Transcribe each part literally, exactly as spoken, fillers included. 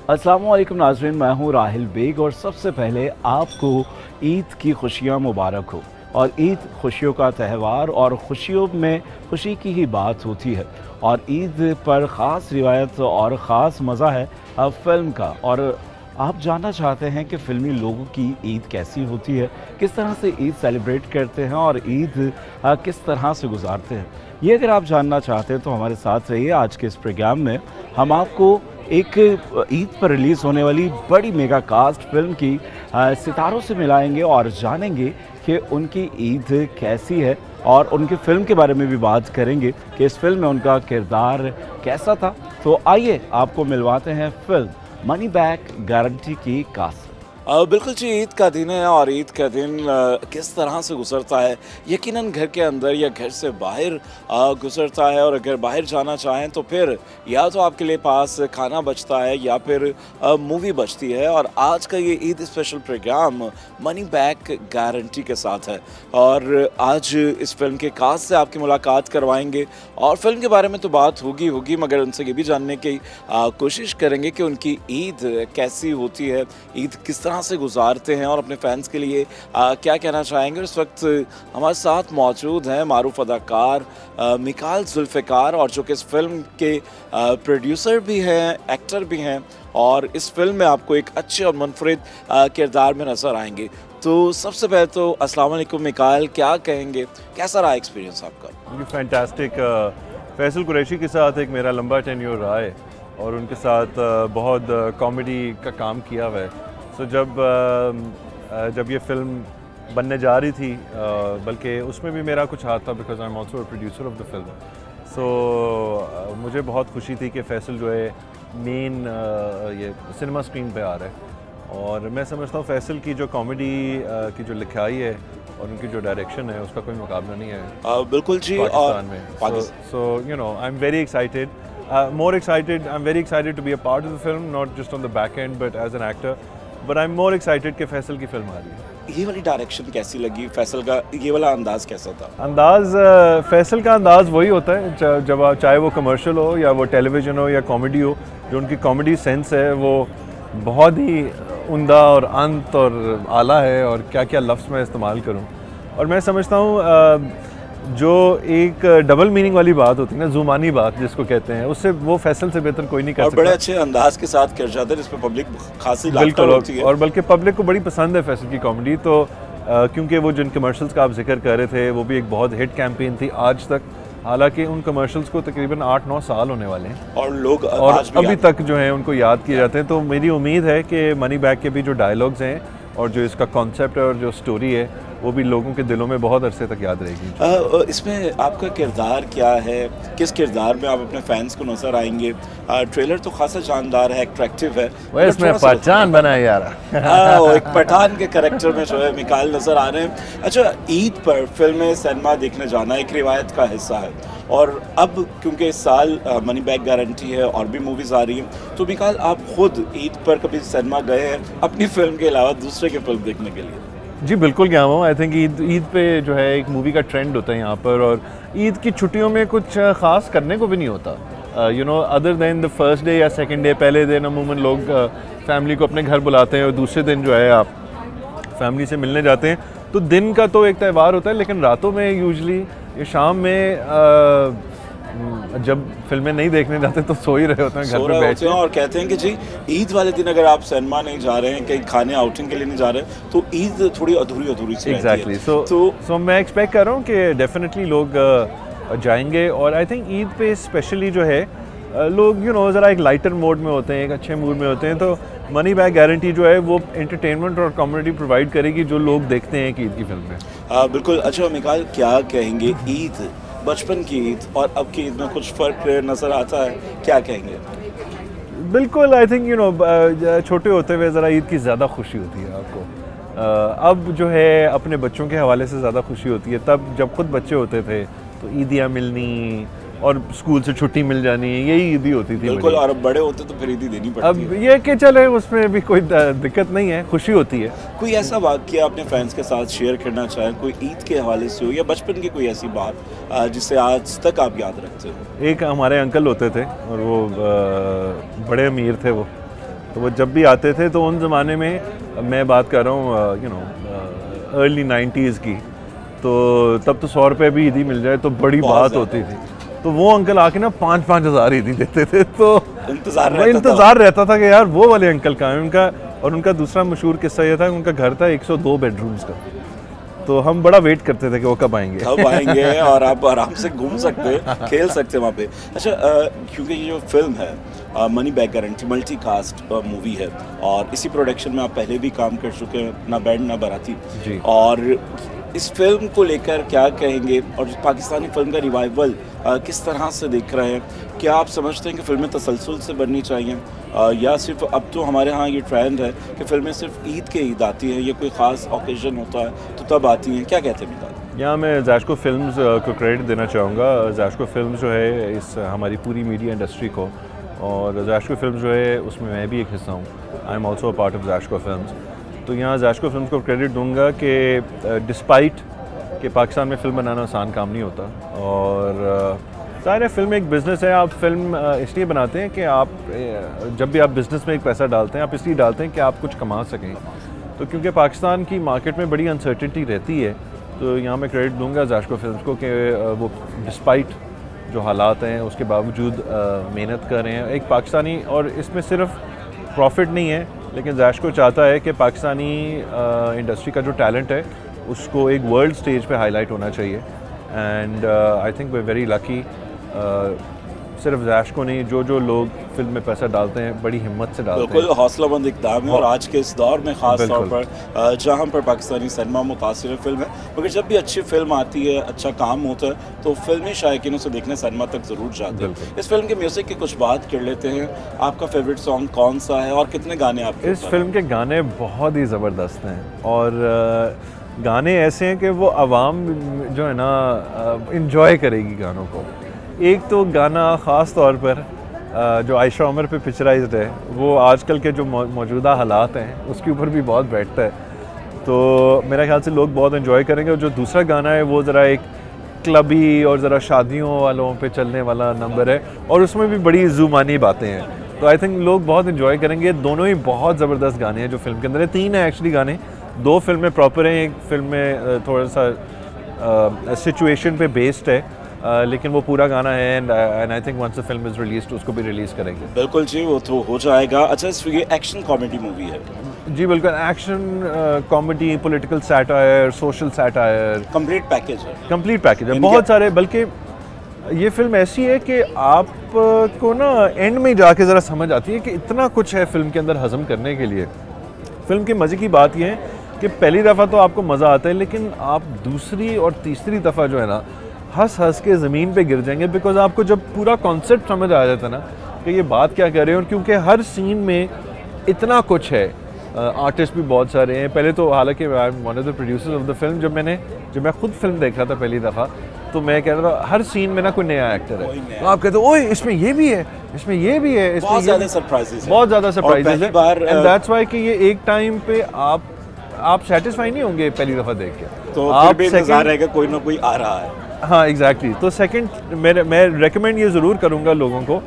अस्सलाम वालेकुम नाज़रीन, मैं हूँ राहिल बेग और सबसे पहले आपको ईद की खुशियाँ मुबारक हो। और ईद खुशियों का त्यौहार और खुशियों में खुशी की ही बात होती है। और ईद पर ख़ास रिवायत और ख़ास मज़ा है फ़िल्म का। और आप जानना चाहते हैं कि फ़िल्मी लोगों की ईद कैसी होती है, किस तरह से ईद सेलिब्रेट करते हैं और ईद किस तरह से गुजारते हैं। ये अगर आप जानना चाहते हैं तो हमारे साथ रहिए। आज के इस प्रोग्राम में हम आपको एक ईद पर रिलीज़ होने वाली बड़ी मेगा कास्ट फिल्म की सितारों से मिलाएंगे और जानेंगे कि उनकी ईद कैसी है और उनकी फ़िल्म के बारे में भी बात करेंगे कि इस फिल्म में उनका किरदार कैसा था। तो आइए आपको मिलवाते हैं फिल्म मनी बैक गारंटी की कास्ट। बिल्कुल जी, ईद का दिन है और ईद का दिन किस तरह से गुजरता है, यकीनन घर के अंदर या घर से बाहर गुजरता है। और अगर बाहर जाना चाहें तो फिर या तो आपके लिए पास खाना बचता है या फिर मूवी बचती है। और आज का ये Eid special program money back guarantee के साथ है और आज इस फिल्म के कास्ट से आपकी मुलाकात करवाएंगे और फिल्म के बारे में तो बात होगी होगी मगर उनसे ये भी जानने की कोशिश करेंगे कि उनकी ईद कैसी होती है, ईद किस तरह से गुजारते हैं और अपने फैंस के लिए आ, क्या कहना चाहेंगे। इस वक्त हमारे साथ मौजूद हैं मारूफ अदाकार मिकाल जुल्फ़िकार और जो कि इस फिल्म के प्रोड्यूसर भी हैं, एक्टर भी हैं और इस फिल्म में आपको एक अच्छे और मुनफरिद किरदार में नज़र आएंगे। तो सबसे पहले तो अस्सलाम वालेकुम मिकाल, क्या कहेंगे, कैसा रहा एक्सपीरियंस आपका? फैंटास्टिक। फैसल कुरैशी के साथ एक मेरा लंबा टेन्योर रहा है और उनके साथ बहुत कॉमेडी का काम किया हुआ है। तो जब जब ये फ़िल्म बनने जा रही थी, बल्कि उसमें भी मेरा कुछ हाथ था because I am also producer of the film. So मुझे बहुत खुशी थी कि फैसल जो है मेन ये सिनेमा स्क्रीन पे आ रहा है। और मैं समझता हूँ फैसल की जो कॉमेडी की जो लिखाई है और उनकी जो डायरेक्शन है उसका कोई मुकाबला नहीं है। uh, बिल्कुल जी, पाकिस्तान में। So you know I am very excited, more excited I am very excited to be a part of the film, not just on the back end but as an actor. But I am more excited कि फैसल की film आ रही है। ये वाली direction कैसी लगी, फैसल का ये वाला अंदाज़ कैसा था? अंदाज़ फैसल का अंदाज़ वही होता है जब आप चाहे वो कमर्शियल हो या वो टेलीविज़न हो या कॉमेडी हो, जो उनकी कॉमेडी सेंस है वो बहुत ही उम्दा और अंत और आला है। और क्या क्या लफ्ज़ मैं इस्तेमाल करूँ, और मैं समझता हूँ जो एक डबल मीनिंग वाली बात होती है ना, जुमानी बात जिसको कहते हैं, उससे वो फैसल से बेहतर कोई नहीं कर और सकता। बड़े अच्छे अंदाज के साथ कर जाते हैं जिसमें पब्लिक खासी बिल्कुल होती है। और बल्कि पब्लिक को बड़ी पसंद है फैसल की कॉमेडी। तो क्योंकि वो जिन कमर्शियल्स का आप जिक्र कर रहे थे वो भी एक बहुत हिट कैंपेन थी आज तक, हालांकि उन कमर्शियल्स को तकरीबन आठ नौ साल होने वाले हैं और लोग और आज भी अभी तक जो है उनको याद किए जाते हैं। तो मेरी उम्मीद है कि मनी बैक के भी जो डायलॉग्स हैं और जो इसका कॉन्सेप्ट है और जो स्टोरी है वो भी लोगों के दिलों में बहुत अरसे तक याद रहेगी। इसमें आपका किरदार क्या है, किस किरदार में आप अपने फैंस को नजर आएंगे? आ, ट्रेलर तो खासा शानदार है, अट्रैक्टिव है। वो इसमें पठान बना है यार। हाँ, एक पठान के कैरेक्टर में जो है मिकाल नजर आ रहे हैं। अच्छा, ईद पर फिल्में सिनेमा देखने जाना एक रिवायत का हिस्सा है और अब क्योंकि इस साल मनी बैक गारंटी है और भी मूवीज़ आ रही हैं, तो मिकाल आप खुद ईद पर कभी सिनेमा गए हैं अपनी फिल्म के अलावा दूसरे की फिल्म देखने के लिए? जी बिल्कुल गया हूँ। आई थिंक ईद ईद पे जो है एक मूवी का ट्रेंड होता है यहाँ पर, और ईद की छुट्टियों में कुछ ख़ास करने को भी नहीं होता। You know other than the first day या सेकंड डे, पहले दिन अमूमन लोग फैमिली को अपने घर बुलाते हैं और दूसरे दिन जो है आप फैमिली से मिलने जाते हैं। तो दिन का तो एक त्यौहार होता है, लेकिन रातों में यूजली ये शाम में आ, जब फिल्में नहीं देखने जाते तो सो ही रहे होते हैं घर पे बैठ के और कहते हैं कि जी ईद वाले दिन अगर आप सिनेमा नहीं जा रहे हैं, कहीं खाने आउटिंग के लिए नहीं जा रहे हैं, तो ईद थोड़ी अधूरी अधूरी सी एग्जैक्टली। सो सो मैं एक्सपेक्ट कर रहा हूँ कि डेफिनेटली लोग जाएंगे। और आई थिंक ईद पे स्पेशली जो है लोग यू नो ज़रा एक लाइटर मोड में होते हैं, एक अच्छे मूड में होते हैं। तो मनी बैक गारंटी जो है वो एंटरटेनमेंट और कॉमेडी प्रोवाइड करेगी जो लोग देखते हैं कि ईद की फिल्म में। बिल्कुल। अच्छा मिकाल, क्या कहेंगे, ईद बचपन की ईद और अब की ईद में कुछ फ़र्क नज़र आता है, क्या कहेंगे? बिल्कुल। आई थिंक यू नो छोटे होते हुए ज़रा ईद की ज़्यादा खुशी होती है आपको। uh, अब जो है अपने बच्चों के हवाले से ज़्यादा खुशी होती है। तब जब खुद बच्चे होते थे तो ईदियाँ मिलनी और स्कूल से छुट्टी मिल जानी, यही ईदी होती थी। बिल्कुल। और अब बड़े होते तो फिर ईदी देनी पड़ती अब है। अब ये कि चले उसमें भी कोई दिक्कत नहीं है, खुशी होती है। कोई ऐसा वाक़या अपने फैंस के साथ शेयर करना चाहें, कोई ईद के हवाले से हो या बचपन की कोई ऐसी बात जिसे आज तक आप याद रखते हो? एक हमारे अंकल होते थे और वो बड़े अमीर थे वो, तो वो जब भी आते थे तो उन ज़माने में मैं बात कर रहा हूँ यू नो अर्ली नाइन्टीज़ की, तो तब तो सौ रुपये भी ईदी मिल जाए तो बड़ी बात होती थी। तो वो अंकल आके ना पाँच पाँच हज़ार ईदी देते थे, तो इंतज़ार रहता इंतज़ार रहता था कि यार वो वाले अंकल कहाँ हैं। उनका और उनका दूसरा मशहूर किस्सा ये था, उनका घर था एक सौ दो बेडरूम्स का, तो हम बड़ा वेट करते थे कि वो कब आएंगे कब आएंगे और आप आराम से घूम सकते, खेल सकते वहाँ पे। अच्छा, क्योंकि ये जो फिल्म है money back guarantee multi cast movie है और इसी प्रोडक्शन में आप पहले भी काम कर चुके हैं, ना बैंड ना बाराती जी। और इस फिल्म को लेकर क्या कहेंगे और पाकिस्तानी फिल्म का रिवाइवल किस तरह से देख रहे हैं? क्या आप समझते हैं कि फिल्में तसलसल से बननी चाहिए आ, या सिर्फ अब तो हमारे यहाँ ये ट्रेंड है कि फिल्में सिर्फ ईद के ईद आती हैं या कोई ख़ास ओकेजन होता है तो तब आती हैं? क्या कहते हैं मिताल? यहाँ मैं ज़ाश्को फिल्म्स को क्रेडिट देना चाहूँगा। ज़ाश्को फिल्म्स जो है इस हमारी पूरी मीडिया इंडस्ट्री को, और ज़ाश्को फिल्म्स जो है उसमें मैं भी एक हिस्सा हूँ। I am also a part of Zashko films. तो यहाँ ज़ाश्को फिल्म्स को क्रेडिट दूंगा कि डिस्पाइट कि पाकिस्तान में फ़िल्म बनाना आसान काम नहीं होता, और ज़ाहिर है फ़िल्म एक बिज़नेस है। आप फिल्म इसलिए बनाते हैं कि आप जब भी आप बिज़नेस में एक पैसा डालते हैं आप इसलिए डालते हैं कि आप कुछ कमा सकें। तो क्योंकि पाकिस्तान की मार्केट में बड़ी अनसर्टिनिटी रहती है, तो यहाँ मैं क्रेडिट दूंगा ज़ाश्को फिल्म्स को कि वो डिस्पाइट जो हालात हैं उसके बावजूद मेहनत कर रहे हैं एक पाकिस्तानी। और इसमें सिर्फ प्रॉफिट नहीं है, लेकिन ज़ाश्को चाहता है कि पाकिस्तानी इंडस्ट्री का जो टैलेंट है उसको एक वर्ल्ड स्टेज पे हाईलाइट होना चाहिए। And I think we very lucky, सिर्फ ज़ाश्को नहीं, जो जो लोग फिल्म में पैसा डालते हैं बड़ी हिम्मत से डालते हैं। बिल्कुल हौसलामंद इकदाम है, और आज के इस दौर में ख़ास तौर पर जहाँ पर पाकिस्तानी सिनेमा मुतासिर फिल्म है, मगर जब भी अच्छी फिल्म आती है, अच्छा काम होता है तो फिल्मी शायकीन उसे देखने सिनेमा तक ज़रूर जाते हैं। इस फिल्म के म्यूज़िक की कुछ बात कर लेते हैं। आपका फेवरेट सॉन्ग कौन सा है और कितने गाने आपके? इस फिल्म के गाने बहुत ही ज़बरदस्त हैं, और गाने ऐसे हैं कि वो आवाम जो है ना इन्जॉय करेगी गानों को। एक तो गाना ख़ास तौर पर जो आयशा उमर पे पिक्चराइज्ड है, वो आजकल के जो मौजूदा हालात हैं उसके ऊपर भी बहुत बैठता है, तो मेरा ख्याल से लोग बहुत इन्जॉय करेंगे। और जो दूसरा गाना है वो ज़रा एक क्लबी और ज़रा शादियों वालों पे चलने वाला नंबर है, और उसमें भी बड़ी ज़ुबानी बातें हैं, तो आई थिंक लोग बहुत इन्जॉय करेंगे। दोनों ही बहुत ज़बरदस्त गाने हैं जो फिल्म के अंदर है। तीन है एक्चुअली गाने, दो फिल्म में प्रॉपर हैं, एक फिल्म में थोड़ा सा सिचुएशन पे बेस्ड है, uh, लेकिन वो पूरा गाना है। And and I think once the film is released उसको भी रिलीज़ करेंगे। बिल्कुल जी, वो तो हो जाएगा। अच्छा, ये एक्शन कॉमेडी मूवी है? जी बिल्कुल, action comedy, political satire, social satire, complete package है। कंप्लीट पैकेज है, बहुत सारे। बल्कि ये फिल्म ऐसी है कि आपको ना एंड में जाके ज़रा समझ आती है कि इतना कुछ है फिल्म के अंदर हज़म करने के लिए। फिल्म की मज़े की बात यह है कि पहली दफ़ा तो आपको मज़ा आता है, लेकिन आप दूसरी और तीसरी दफ़ा जो है ना हंस हंस के ज़मीन पे गिर जाएंगे, बिकॉज आपको जब पूरा कॉन्सेप्ट समझ आ जाता है ना कि ये बात क्या कर रहे हैं। और क्योंकि हर सीन में इतना कुछ है, आर्टिस्ट भी बहुत सारे हैं। पहले तो हालांकि I am one of the producers of the film, जब मैंने जब मैं खुद फिल्म देख रहा था पहली दफ़ा, तो मैं कह रहा था हर सीन में ना कोई नया एक्टर है, तो आप कहते हो ओए इसमें ये भी है, इसमें ये भी है, इसमें बहुत ज़्यादा सरप्राइजेस बहुत ज़्यादा सरप्राइजेस है। एंड दैट्स व्हाई कि ये एक टाइम पे आप आप सेटिस्फाई नहीं होंगे पहली दफ़ा देख के, तो आप भी इंतज़ार रहेगा कोई ना कोई आ रहा है। हाँ एग्जैक्टली। तो सेकंड मैं मैं रेकमेंड ये ज़रूर करूँगा लोगों को,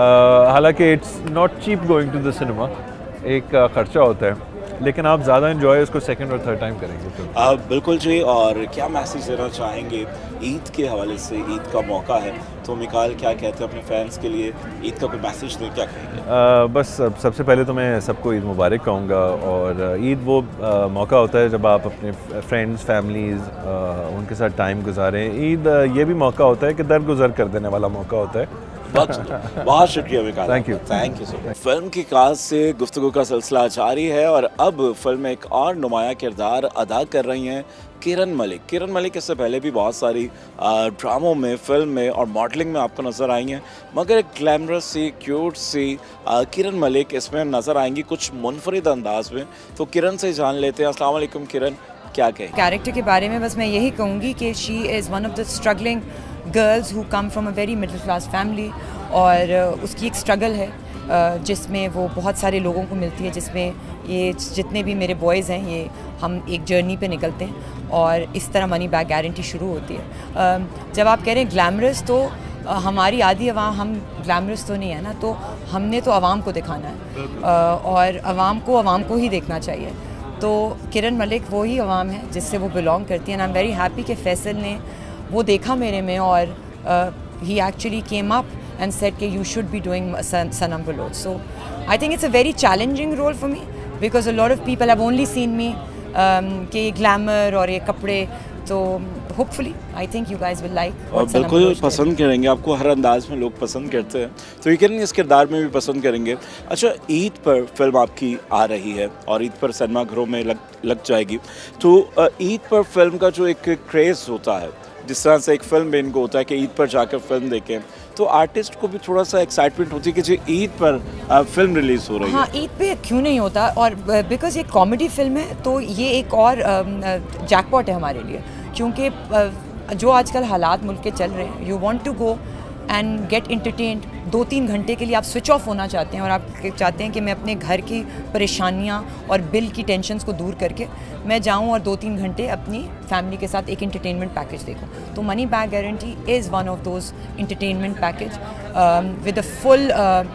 हालांकि it's not cheap going to the cinema, एक ख़र्चा होता है, लेकिन आप ज़्यादा इन्जॉय उसको सेकंड और थर्ड टाइम करेंगे। तो आप बिल्कुल जी। और क्या मैसेज देना चाहेंगे ईद के हवाले से? ईद का मौका है, तो मिकाल क्या कहते हैं अपने फैंस के लिए, ईद का कोई मैसेज दें, क्या कहेंगे? आ, बस सबसे पहले तो मैं सबको ईद मुबारक कहूँगा। और ईद वो आ, मौका होता है जब आप अपने फ्रेंड्स, फैमिलीज़ उनके साथ टाइम गुजारें। ईद ये भी मौका होता है कि दरगुजर कर देने वाला मौका होता है। बहुत शुक्रिया Mikaal, thank you thank you so much. Film की कास्ट से गुफ्तगू का सिलसिला जारी है, और अब फिल्म में एक और नुमाया किरदार अदा कर रही हैं किरण मलिक। किरण मलिक इससे पहले भी बहुत सारी ड्रामों में, फिल्म में और मॉडलिंग में आपको नज़र आई हैं, मगर एक ग्लैमरस सी, क्यूट सी किरण मलिक इसमें नज़र आएंगी कुछ मुनफरिद अंदाज में। तो किरण से जान लेते हैं। अस्सलाम वालेकुम किरण, क्या कहें? कैरेक्टर के बारे में बस मैं यही कहूँगी कि she is one of the struggling girls who come from a very middle class family, और उसकी एक स्ट्रगल है जिसमें वो बहुत सारे लोगों को मिलती है, जिसमें ये जितने भी मेरे बॉयज़ हैं ये हम एक जर्नी पे निकलते हैं, और इस तरह मनी बैग गारंटी शुरू होती है। जब आप कह रहे हैं ग्लैमरस, तो हमारी आधी अवाम, हम ग्लैमरस तो नहीं है ना, तो हमने तो अवाम को दिखाना है और अवाम को अवाम को ही देखना चाहिए। तो किरण मलिक वो ही अवाम है जिससे वो बिलोंग करती है। And I am very happy कि फैसल ने वो देखा मेरे में और ही actually came up and said कि you should be doing Sanam Baloch. So I think it's a very challenging role for me because a lot of people have only seen me कि ये ग्लैमर और ये कपड़े। तो hopefully I think you guys will like और बिल्कुल पसंद करेंगे, आपको हर अंदाज में लोग पसंद करते हैं, तो ये किरण इस किरदार में भी पसंद करेंगे। अच्छा, ईद पर फिल्म आपकी आ रही है और ईद पर सिनेमा घरों में लग लग जाएगी, तो ईद पर फिल्म का जो एक क्रेज़ होता है, जिस तरह से एक फिल्म में इनको होता है कि ईद पर जाकर फिल्म देखें, तो आर्टिस्ट को भी थोड़ा सा एक्साइटमेंट होती है कि जी ईद पर फिल्म रिलीज़ हो रही है। हाँ, ईद पे क्यों नहीं होता, और बिकॉज ये कॉमेडी फिल्म है तो ये एक और जैकपॉट है हमारे लिए, क्योंकि जो आजकल हालात मुल्क के चल रहे हैं, you want to go and get entertained. दो तीन घंटे के लिए आप स्विच ऑफ होना चाहते हैं और आप चाहते हैं कि मैं अपने घर की परेशानियां और बिल की टेंशन्स को दूर करके मैं जाऊं और दो तीन घंटे अपनी फैमिली के साथ एक एंटरटेनमेंट पैकेज देखूं। तो money back guarantee is one of those entertainment package with a full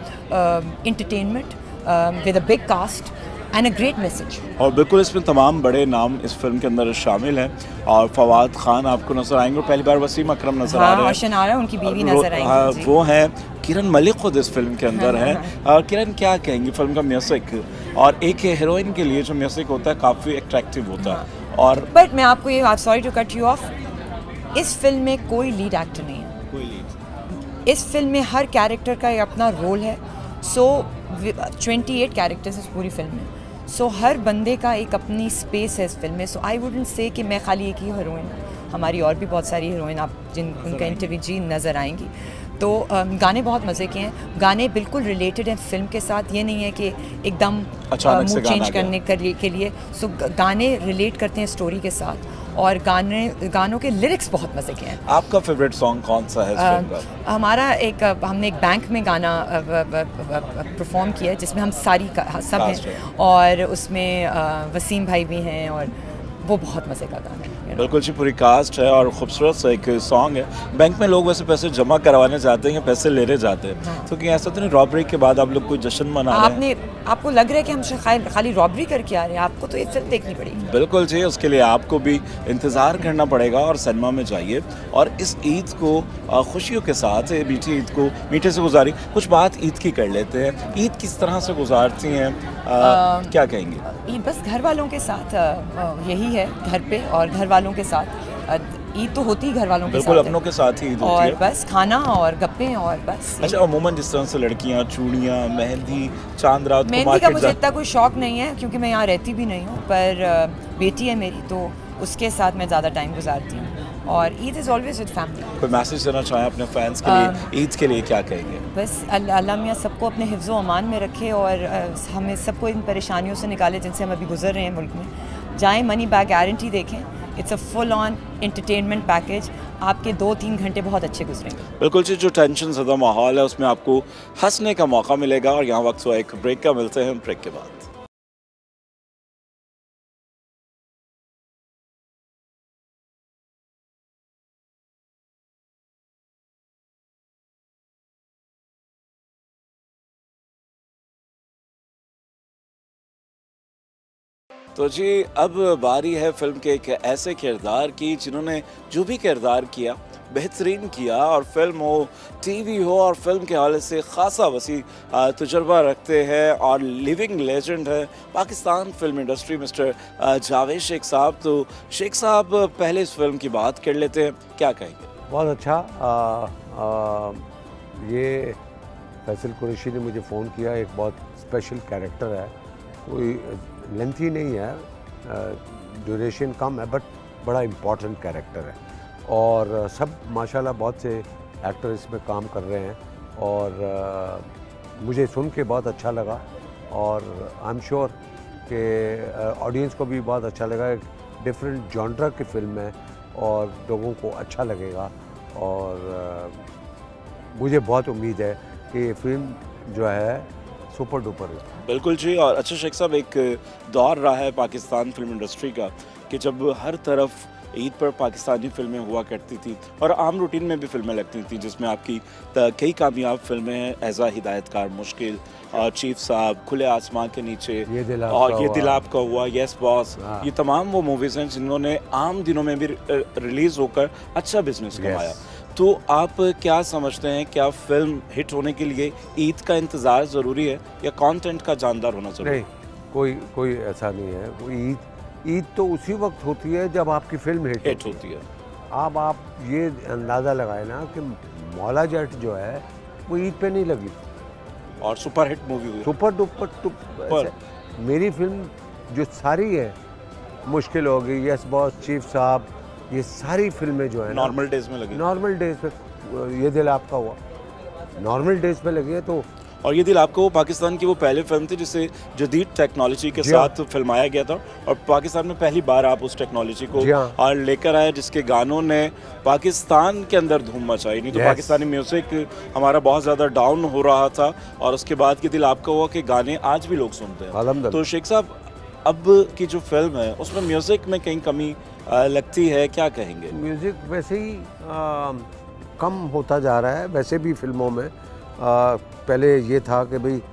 entertainment with a big cast and a great message. और बिल्कुल इसमें तमाम बड़े नाम इस फिल्म के अंदर शामिल हैं और फवाद खान आपको नजर आएंगे और पहली बार वसीम अकरम नजर हाँ, आ रहे हैं, और शनारा उनकी बीवी नजर आएंगी। हाँ, वो हैं किरण मलिक खुद इस फिल्म के अंदर है। और किरण, क्या कहेंगी फिल्म का म्यूजिक, और एक हीरोइन के लिए जो म्यूजिक होता है काफ़ी अट्रैक्टिव होता है। और बट मैं आपको ये, sorry to cut you off, इस फिल्म में कोई लीड एक्टर नहीं है, कोई लीड। इस फिल्म में हर कैरेक्टर का अपना रोल है। सो ट्वेंटी एट कैरेक्टर्स इस पूरी फिल्म में, सो so, हर बंदे का एक अपनी स्पेस है इस फिल्म में। सो आई वुडंट से कि मैं खाली एक ही हीरोइन, हमारी और भी बहुत सारी हीरोइन आप जिन उनका इंटरव्यू जी नज़र आएंगी। तो गाने बहुत मज़े के हैं, गाने बिल्कुल रिलेटेड हैं फिल्म के साथ, ये नहीं है कि एकदम मूड चेंज करने के लिए। सो गाने रिलेट करते हैं स्टोरी के साथ और गाने गानों के लिरिक्स बहुत मज़े के हैं। आपका फेवरेट सॉन्ग कौन सा है इस फिल्म का? हमारा एक, हमने एक बैंक में गाना परफॉर्म किया है जिसमें हम सारी सब हैं और उसमें वसीम भाई भी हैं और वो बहुत मज़े का गाना है। बिल्कुल जी, पूरी कास्ट है और खूबसूरत सा एक सॉन्ग है। बैंक में लोग वैसे पैसे जमा करवाने जाते हैं या पैसे लेने जाते हैं, हाँ। तो क्या ऐसा तो नहीं रॉबरी के बाद आप लोग कोई जश्न मना रहे हैं? आपने आपको लग रहा है कि हम खाली रॉबरी करके आ रहे हैं? आपको तो ये फिल्म देखनी पड़ेगी। बिल्कुल जी, उसके लिए आपको भी इंतज़ार करना पड़ेगा और सिनेमा में जाइए और इस ईद को खुशियों के साथ, मीठी ईद को मीठे से गुजारी। कुछ बात ईद की कर लेते हैं, ईद किस तरह से गुजारती हैं, क्या कहेंगे? ईद बस घर वालों के साथ, यही है, घर पे और घर वालों के साथ। ईद तो होती ही घर वालों के साथ, बिल्कुल अपनों के साथ ही ईद होती और है। बस खाना और गप्पे और बस। अच्छा, अमूमन जिस तरह से लड़कियां चूड़ियां, मेहंदी, चांद रात को मेहंदी का मुझे इतना कोई शौक नहीं है क्योंकि मैं यहाँ रहती भी नहीं हूँ, पर बेटी है मेरी तो उसके साथ मैं ज़्यादा टाइम गुजारती हूँ। और Eid is always with family. कोई मैसेज देना चाहें अपने फैंस के लिए, ईद के लिए क्या कहेंगे? बस अल्लाह मियाँ सबको अपने हिफ्ज़ व अमान में रखे और हमें सबको इन परेशानियों से निकाले जिनसे हम अभी गुजर रहे हैं मुल्क में। जाएँ, मनी बैक गारंटी देखें, it's a full on entertainment package, आपके दो तीन घंटे बहुत अच्छे गुजरेंगे। बिल्कुल जी, जो टेंशन ज़्यादा माहौल है उसमें आपको हंसने का मौका मिलेगा। और यहाँ वक्त हुआ एक ब्रेक का, मिलते हैं ब्रेक के बाद। तो जी, अब बारी है फिल्म के एक ऐसे किरदार की जिन्होंने जो भी किरदार किया बेहतरीन किया, और फिल्म हो, टीवी हो, और फिल्म के हवाले से खासा वसी तजुर्बा रखते हैं और लिविंग लेजेंड है Pakistan film industry, mister Javed Sheikh साहब। तो शेख साहब, पहले इस फिल्म की बात कर लेते हैं, क्या कहेंगे? बहुत अच्छा। आ, आ, ये फैसल कुरैशी ने मुझे फ़ोन किया, एक बहुत स्पेशल कैरेक्टर है, कोई लेंथी नहीं है, ड्यूरेशन कम है, बट बड़ा इम्पॉर्टेंट कैरेक्टर है और सब माशाल्लाह बहुत से एक्टर इसमें काम कर रहे हैं और आ, मुझे सुन के बहुत अच्छा लगा और आई एम श्योर कि ऑडियंस को भी बहुत अच्छा लगा। एक डिफरेंट जॉनर की फिल्म है और लोगों को अच्छा लगेगा और आ, मुझे बहुत उम्मीद है कि ये फिल्म जो है सुपर डुपर है। बिल्कुल जी। और अच्छा शेख साहब, एक दौर रहा है पाकिस्तान फिल्म इंडस्ट्री का कि जब हर तरफ ईद पर पाकिस्तानी फिल्में हुआ करती थी और आम रूटीन में भी फिल्में लगती थी, जिसमें आपकी कई कामयाब फिल्में हैं, एज़ा हिदायतकार, मुश्किल, और चीफ साहब, खुले आसमां के नीचे, ये दिल और आपका ये हुआ। दिल आपका हुआ, यस बॉस, ये तमाम वो मूवीज़ हैं जिन्होंने आम दिनों में भी रिलीज़ होकर अच्छा बिजनेस कमाया। तो आप क्या समझते हैं, क्या फिल्म हिट होने के लिए ईद का इंतज़ार ज़रूरी है या कंटेंट का जानदार होना ज़रूरी है? नहीं, कोई कोई ऐसा नहीं है। कोई ईद ईद तो उसी वक्त होती है जब आपकी फिल्म हिट, हिट होती है। अब आप ये अंदाज़ा लगाए ना कि मौला जट जो है वो ईद पे नहीं लगी और सुपर हिट मूवी हुई। सुपर डुपर पर मेरी फिल्म जो सारी है, मुश्किल हो गई, यस बॉस, चीफ साहब, ये सारी फिल्में जो है नॉर्मल डेज में लगी। नॉर्मल डेज पे, ये दिल आपका हुआ नॉर्मल डेज पे लगी है। तो और ये दिल आपको, वो पाकिस्तान की वो पहली फिल्म थी जिसे जदीद टेक्नोलॉजी के साथ फिल्माया गया था और पाकिस्तान में पहली बार आप उस टेक्नोलॉजी को और लेकर आए, जिसके गानों ने पाकिस्तान के अंदर धूम मचाई। नहीं तो पाकिस्तानी म्यूजिक हमारा बहुत ज़्यादा डाउन हो रहा था और उसके बाद ये दिल आपका हुआ के गाने आज भी लोग सुनते हैं। तो शेख साहब, अब की जो फिल्म है उसमें म्यूज़िक में कहीं कमी आ, लगती है, क्या कहेंगे? म्यूज़िक वैसे ही आ, कम होता जा रहा है। वैसे भी फिल्मों में आ, पहले ये था कि भाई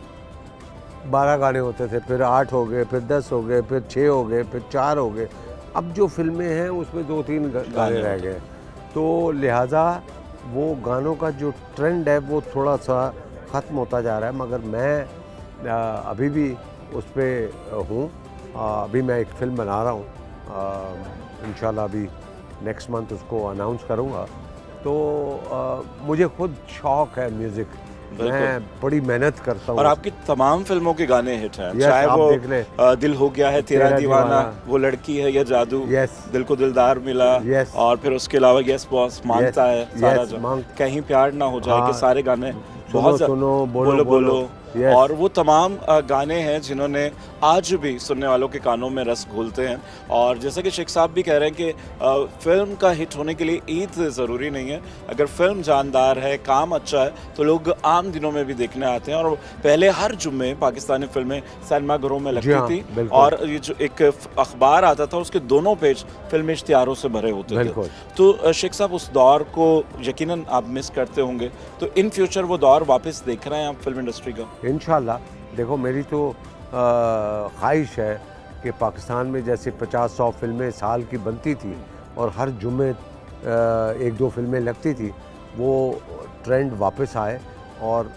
बारह गाने होते थे, फिर आठ हो गए, फिर दस हो गए, फिर छः हो गए, फिर चार हो गए। अब जो फिल्में हैं उसमें दो तीन गाने रह गए, तो लिहाजा वो गानों का जो ट्रेंड है वो थोड़ा सा ख़त्म होता जा रहा है। मगर मैं आ, अभी भी उस पर हूँ। अभी मैं एक फ़िल्म बना रहा हूँ, इंशाल्लाह अभी नेक्स्ट मंथ उसको अनाउंस करूँगा। तो आ, मुझे खुद शौक़ है म्यूज़िक, मैं बड़ी मेहनत करता हूँ और आपकी तमाम फिल्मों के गाने हिट हैं, चाहे आप वो देख ले, आ, दिल हो गया है तेरा, तेरा दीवाना, दीवाना, वो लड़की है या जादू, दिल को दिलदार मिला, और फिर उसके अलावा यस बॉस, मांगता है सारा जो, कहीं प्यार ना हो जाए, के सारे गाने बहुत सुनो, बोलो, बोलो, बोलो, बोलो। और वो तमाम गाने हैं जिन्होंने आज भी सुनने वालों के कानों में रस घोलते हैं। और जैसा कि शेख साहब भी कह रहे हैं कि फिल्म का हिट होने के लिए ईद ज़रूरी नहीं है, अगर फिल्म जानदार है, काम अच्छा है, तो लोग आम दिनों में भी देखने आते हैं। और पहले हर जुम्मे पाकिस्तानी फिल्में सिनेमा घरों में लगती थी और ये जो एक अखबार आता था उसके दोनों पेज फिल्मी इश्तिहारों से भरे होते थे। तो शेख साहब, उस दौर को यकीनन आप मिस करते होंगे, तो इन फ्यूचर वो दौर वापस देख रहे हैं आप फिल्म इंडस्ट्री का? इंशाल्लाह। देखो, मेरी तो ख्वाहिश है कि पाकिस्तान में जैसे पचास सौ फिल्में साल की बनती थी और हर जुम्मे एक दो फिल्में लगती थी, वो ट्रेंड वापस आए। और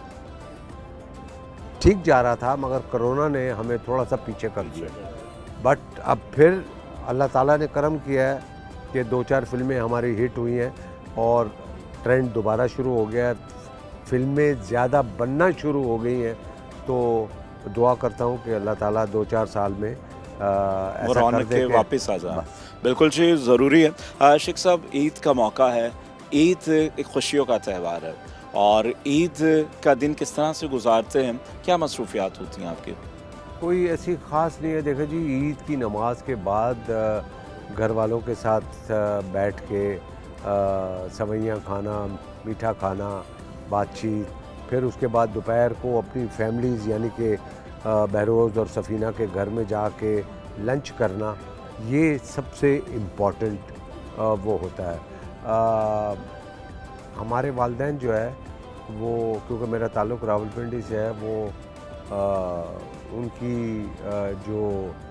ठीक जा रहा था, मगर कोरोना ने हमें थोड़ा सा पीछे कर दिया। बट अब फिर अल्लाह ताला ने करम किया है कि दो चार फिल्में हमारी हिट हुई हैं और ट्रेंड दोबारा शुरू हो गया, फिल्में ज़्यादा बनना शुरू हो गई हैं। तो दुआ करता हूँ कि अल्लाह ताला दो चार साल में आ, ऐसा कर दे कि वापस आ जाए। बिल्कुल जी, ज़रूरी है। शेख साहब, ईद का मौका है, ईद एक खुशियों का त्यौहार है, और ईद का दिन किस तरह से गुजारते हैं, क्या मसरूफियात होती हैं आपकी? कोई ऐसी ख़ास नहीं है। देखो जी, ईद की नमाज के बाद घर वालों के साथ बैठ के सवैयाँ खाना, मीठा खाना, बातचीत, फिर उसके बाद दोपहर को अपनी फैमिलीज़ यानी कि बहरोज़ और सफ़ीना के घर में जाके लंच करना, ये सबसे इम्पॉर्टेंट वो होता है। आ, हमारे वालिदैन जो है वो, क्योंकि मेरा ताल्लुक़ रावलपिंडी से है, वो आ, उनकी आ, जो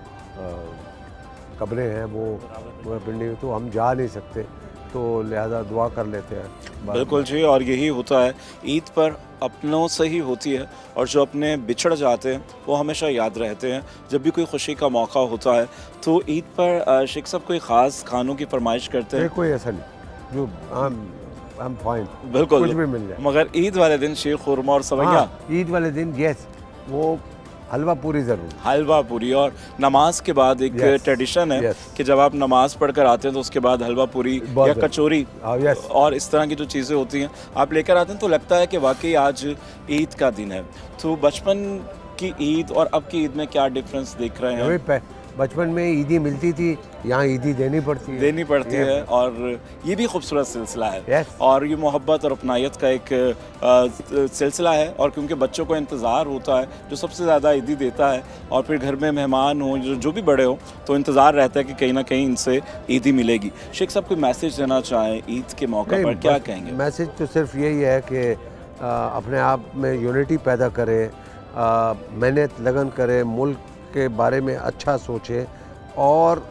कब्रें हैं वो रावलपिंडी में, तो हम जा नहीं सकते, तो लिहाजा दुआ कर लेते हैं। बिल्कुल जी, और यही होता है, ईद पर अपनों से ही होती है, और जो अपने बिछड़ जाते हैं वो हमेशा याद रहते हैं। जब भी कोई खुशी का मौका होता है तो ईद पर शेख साहब कोई ख़ास खानों की फरमाइश करते हैं? कोई ऐसा नहीं, जो हम हम फाइन, बिल्कुल कुछ भी मिल जाए। मगर ईद वाले दिन शीर खुरमा और सवैया, ईद वाले दिन यस, वो हलवा पूरी ज़रूर, हलवा पूरी। और नमाज के बाद एक yes, ट्रेडिशन है yes. कि जब आप नमाज पढ़कर आते हैं तो उसके बाद हलवा पूरी या कचौरी yes. और इस तरह की जो चीज़ें होती हैं आप लेकर आते हैं, तो लगता है कि वाकई आज ईद का दिन है। तो बचपन की ईद और अब की ईद में क्या डिफरेंस देख रहे हैं? बचपन में ईदी मिलती थी, यहाँ ईदी देनी पड़ती है देनी पड़ती है और ये भी खूबसूरत सिलसिला है। yes. और ये मोहब्बत और अपनायत का एक आ, सिलसिला है और क्योंकि बच्चों को इंतज़ार होता है, जो सबसे ज़्यादा ईदी देता है और फिर घर में मेहमान हो जो जो भी बड़े हो तो इंतज़ार रहता है कि कहीं ना कहीं इनसे ईदी मिलेगी। शेख साहब कोई मैसेज देना चाहें ईद के मौके पर, क्या कहेंगे? मैसेज तो सिर्फ यही है कि अपने आप में यूनिटी पैदा करें, मेहनत लगन करें, मुल्क के बारे में अच्छा सोचें और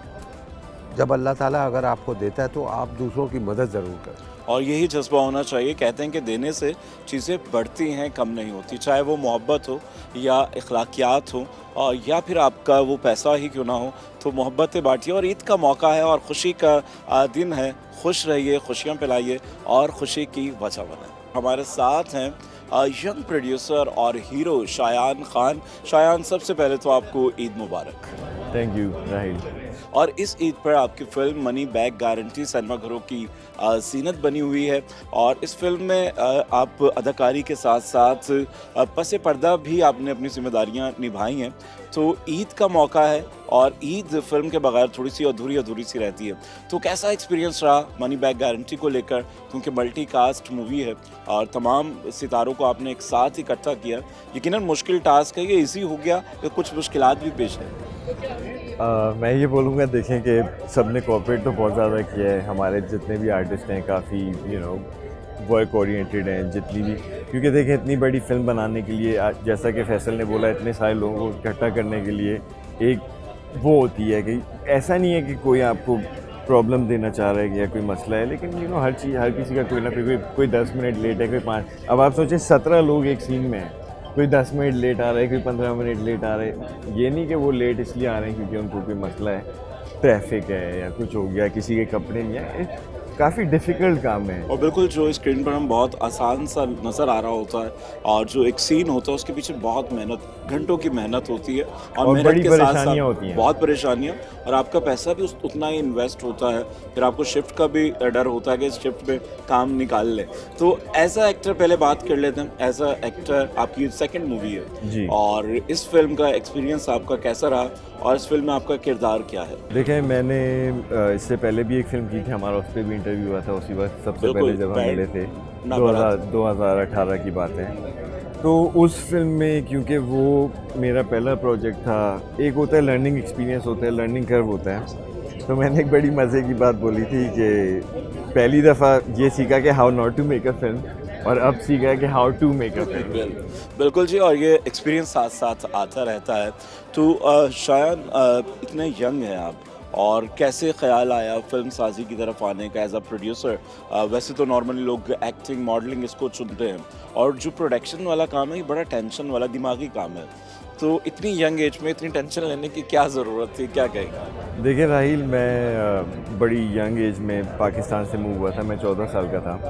जब अल्लाह ताला अगर आपको देता है तो आप दूसरों की मदद ज़रूर करें। और यही जज्बा होना चाहिए। कहते हैं कि देने से चीज़ें बढ़ती हैं, कम नहीं होती, चाहे वो मोहब्बत हो या अखलाकियात हो और या फिर आपका वो पैसा ही क्यों ना हो, तो मोहब्बतें बांटिए। और ईद का मौका है और खुशी का दिन है, खुश रहिए, खुशियाँ फैलाइए और खुशी की वजह बने। हमारे साथ हैं यंग प्रोड्यूसर और हीरो शायान खान। शायान, सबसे पहले तो आपको ईद मुबारक। Thank you Rahil. और इस ईद पर आपकी फिल्म मनी बैक गारंटी सिनेमाघरों की सीनत बनी हुई है और इस फिल्म में आ, आप अदाकारी के साथ साथ पसे पर्दा भी आपने अपनी जिम्मेदारियां निभाई हैं। तो ईद का मौका है और ईद फिल्म के बगैर थोड़ी सी अधूरी अधूरी सी रहती है, तो कैसा एक्सपीरियंस रहा मनी बैक गारंटी को लेकर, क्योंकि मल्टी कास्ट मूवी है और तमाम सितारों को आपने एक साथ इकट्ठा किया। यकीनन मुश्किल टास्क है, ये इजी हो गया या कुछ मुश्किलात भी पेश है? Uh, मैं ये बोलूँगा, देखें कि सब ने कोऑपरेट तो बहुत ज़्यादा किया है। हमारे जितने भी आर्टिस्ट हैं काफ़ी यू नो वर्क ओरिएंटेड हैं जितनी भी, क्योंकि देखें इतनी बड़ी फिल्म बनाने के लिए, जैसा कि फैसल ने बोला, इतने सारे लोगों को इकट्ठा करने के लिए एक वो होती है कि ऐसा नहीं है कि कोई आपको प्रॉब्लम देना चाह रहा है या कोई मसला है, लेकिन यू नो हर चीज़ हर किसी का कोई ना कोई कोई दस मिनट लेट है, कोई पाँच। अब आप सोचें सत्रह लोग एक सीन में हैं, कोई दस मिनट लेट आ रहा है, कोई पंद्रह मिनट लेट आ रहे हैं। ये नहीं कि वो लेट इसलिए आ रहे हैं क्योंकि उनको कोई मसला है, ट्रैफिक है या कुछ हो गया, किसी के कपड़े नहीं है। काफ़ी डिफ़िकल्ट काम है और बिल्कुल जो स्क्रीन पर हम बहुत आसान सा नज़र आ रहा होता है और जो एक सीन होता है उसके पीछे बहुत मेहनत, घंटों की मेहनत होती है और, और मेहनत बड़ी के साथ परेशानियाँ होती हैं, बहुत परेशानियाँ, और आपका पैसा भी उस उतना ही इन्वेस्ट होता है। फिर आपको शिफ्ट का भी डर होता है कि इस शिफ्ट में काम निकाल ले। तो एज अ एक्टर पहले बात कर लेते हैं, एज अ एक्टर आपकी सेकंड मूवी है जी, और इस फिल्म का एक्सपीरियंस आपका कैसा रहा और इस फिल्म में आपका किरदार क्या है? देखें, मैंने इससे पहले भी एक फिल्म की थी, हमारा उस पर भी इंटरव्यू हुआ था उसी वक्त, सबसे पहले जब हम मिले थे, दो हज़ार अठारह की बात है। तो उस फिल्म में क्योंकि वो मेरा पहला प्रोजेक्ट था, एक होता है लर्निंग एक्सपीरियंस होता है, लर्निंग कर्व होता है। तो मैंने एक बड़ी मज़े की बात बोली थी कि पहली दफ़ा ये सीखा कि how not to make a film और अब सीखा कि how to make a film. बिल्कुल जी, और ये एक्सपीरियंस साथ साथ आता रहता है। तो शायद इतने यंग हैं आप और कैसे ख्याल आया फिल्म साजी की तरफ आने का एज अ प्रोड्यूसर? वैसे तो नॉर्मली लोग एक्टिंग, मॉडलिंग इसको चुनते हैं और जो प्रोडक्शन वाला काम है ये बड़ा टेंशन वाला दिमागी काम है, तो इतनी यंग एज में इतनी टेंशन लेने की क्या ज़रूरत थी, क्या कहेगा? देखिए राहिल, मैं बड़ी यंग एज में पाकिस्तान से मूव हुआ था, मैं चौदह साल का था।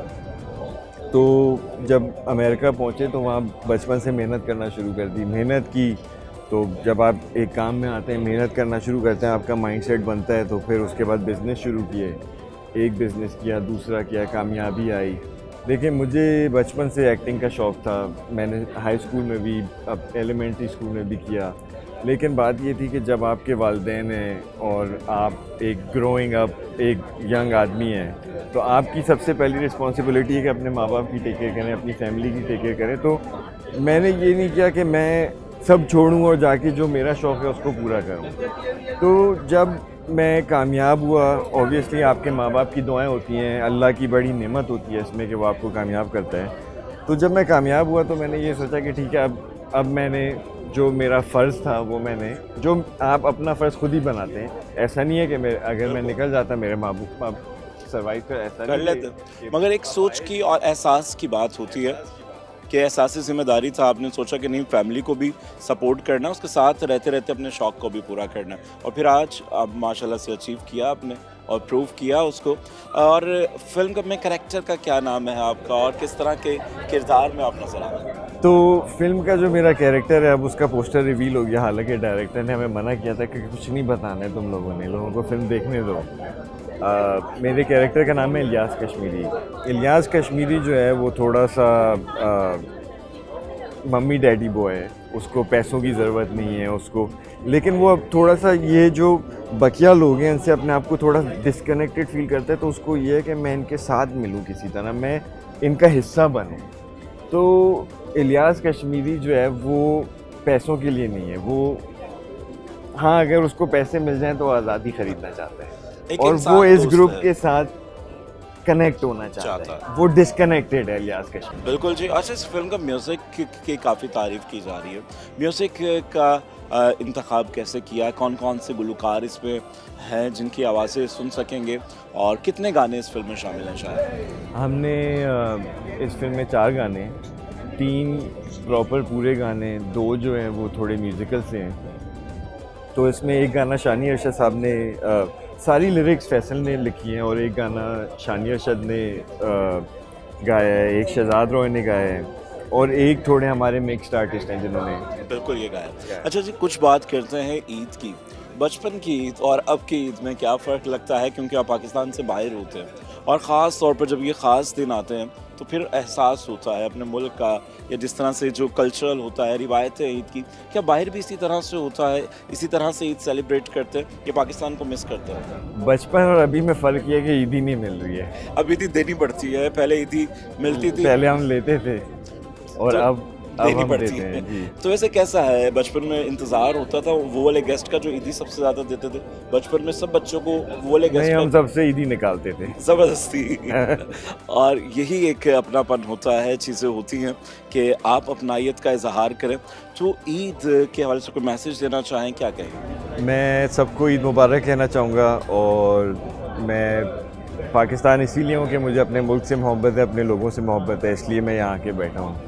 तो जब अमेरिका पहुँचे तो वहाँ बचपन से मेहनत करना शुरू कर दी, मेहनत की। तो जब आप एक काम में आते हैं, मेहनत करना शुरू करते हैं, आपका माइंडसेट बनता है। तो फिर उसके बाद बिज़नेस शुरू किए, एक बिज़नेस किया, दूसरा किया, कामयाबी आई। देखिए, मुझे बचपन से एक्टिंग का शौक़ था, मैंने हाई स्कूल में भी, अब एलिमेंट्री स्कूल में भी किया। लेकिन बात ये थी कि जब आपके वालिदैन हैं और आप एक ग्रोइंग अप एक यंग आदमी हैं, तो आपकी सबसे पहली रिस्पॉन्सिबिलिटी है कि अपने माँ बाप की टेक केयर करें, अपनी फैमिली की टेक केयर करें। तो मैंने ये नहीं किया कि मैं सब छोड़ूँ और जाके जो मेरा शौक़ है उसको पूरा करूँ। तो जब मैं कामयाब हुआ, ऑब्वियसली आपके माँ बाप की दुआएं होती हैं, अल्लाह की बड़ी नेमत होती है इसमें कि वो आपको कामयाब करता है। तो जब मैं कामयाब हुआ तो मैंने ये सोचा कि ठीक है, अब अब मैंने जो मेरा फ़र्ज़ था वो मैंने, जो आप अपना फ़र्ज़ खुद ही बनाते हैं, ऐसा नहीं है कि मैं अगर मैं निकल जाता मेरे माँ बाप सर्वाइव कर ऐसा कर लेते, मगर एक सोच की और एहसास की बात होती है कि एहसास ज़िम्मेदारी था, आपने सोचा कि नहीं फैमिली को भी सपोर्ट करना, उसके साथ रहते रहते अपने शौक़ को भी पूरा करना, और फिर आज आप माशाल्लाह से अचीव किया आपने और प्रूव किया उसको। और फिल्म का में कैरेक्टर का क्या नाम है आपका और किस तरह के किरदार में आप नजर आ रहे हैं? तो फिल्म का जो मेरा कैरेक्टर है अब उसका पोस्टर रिवील हो गया, हालांकि डायरेक्टर ने हमें मना किया था कि कुछ नहीं बताना है तुम लोगों ने, लोगों को फिल्म देखने दो। आ, मेरे कैरेक्टर का नाम है इलियास कश्मीरी। इलियास कश्मीरी जो है वो थोड़ा सा आ, मम्मी डैडी बॉय है, उसको पैसों की ज़रूरत नहीं है उसको, लेकिन वो अब थोड़ा सा ये जो बकिया लोग हैं इनसे अपने आप को थोड़ा डिस्कनेक्टेड फील करता है, तो उसको ये है कि मैं इनके साथ मिलूँ, किसी तरह मैं इनका हिस्सा बनूँ। तो इलियास कश्मीरी जो है वो पैसों के लिए नहीं है, वो हाँ अगर उसको पैसे मिल जाएं तो आज़ादी ख़रीदना चाहता है और वो इस ग्रुप के साथ कनेक्ट होना चाहता, चाहता है, है। वो डिस्कनेक्टेड है इलियास कश्मीरी। बिल्कुल जी। अच्छा, इस फिल्म का म्यूज़िक की, की काफ़ी तारीफ़ की जा रही है, म्यूज़िक का इंतखाब कैसे किया, कौन कौन से गुलकार इसमें हैं जिनकी आवाज़ें सुन सकेंगे और कितने गाने इस फिल्म में शामिल हैं? शायद हमने इस फिल्म में चार गाने, तीन प्रॉपर पूरे गाने, दो जो हैं वो थोड़े म्यूज़िकल से हैं। तो इसमें एक गाना शानी अरशद साहब ने आ, सारी लिरिक्स फैसल ने लिखी हैं और एक गाना शानी अरशद ने आ, गाया है, एक शहजाद रॉय ने गाया है और एक थोड़े हमारे मिक्स्ड आर्टिस्ट हैं जिन्होंने बिल्कुल ये गाया। अच्छा जी, कुछ बात करते हैं ईद की। बचपन की ईद और अब की ईद में क्या फ़र्क लगता है, क्योंकि आप पाकिस्तान से बाहर होते हैं और ख़ास तौर पर जब ये ख़ास दिन आते हैं तो फिर एहसास होता है अपने मुल्क का, या जिस तरह से जो कल्चरल होता है, रिवायतें ईद की, क्या बाहर भी इसी तरह से होता है, इसी तरह से ईद सेलिब्रेट करते हैं, ये पाकिस्तान को मिस करते हैं? बचपन और अभी में फ़र्क ये है कि ईदी नहीं मिल रही है, अब ईदी देनी पड़ती है, पहले ईदी मिलती थी, पहले हम लेते थे और तो अब देनी पड़ती है। तो वैसे कैसा है, बचपन में इंतज़ार होता था वो वाले गेस्ट का जो ईदी सबसे ज़्यादा देते थे? बचपन में सब बच्चों को वो वाले गेस्ट, हम सबसे ईदी निकालते थे ज़बरदस्ती और यही एक अपनापन होता है, चीज़ें होती हैं कि आप अपनायत का इजहार करें। तो ईद के हवाले से कोई मैसेज देना चाहें, क्या कहें? मैं सबको ईद मुबारक कहना चाहूँगा और मैं पाकिस्तान इसीलिए हूँ कि मुझे अपने मुल्क से मोहब्बत है, अपने लोगों से मोहब्बत है, इसलिए मैं यहाँ के बैठा हूँ।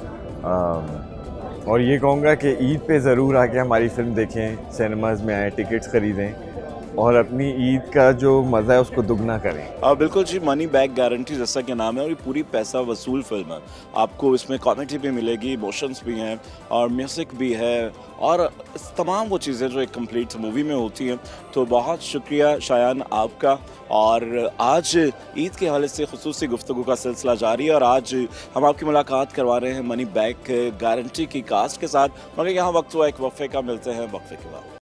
और ये कहूँगा कि ईद पे ज़रूर आके हमारी फ़िल्म देखें, सिनेमाज़ में आएँ, टिकट्स ख़रीदें और अपनी ईद का जो मज़ा है उसको दुगना करें। आ, बिल्कुल जी, मनी बैक गारंटी जैसा कि नाम है और ये पूरी पैसा वसूल फिल्म है। आपको इसमें कॉमेडी भी मिलेगी, इमोशंस भी हैं और म्यूज़िक भी है और तमाम वो चीज़ें जो एक कंप्लीट मूवी में होती हैं। तो बहुत शुक्रिया शायान आपका। और आज ईद के हवाले से खुसूसी गुफ्तगू का सिलसिला जारी है और आज हम आपकी मुलाकात करवा रहे हैं मनी बैक गारंटी की कास्ट के साथ, मगर यहाँ वक्त हुआ एक वक्फे का, मिलते हैं वक्फे के बाद।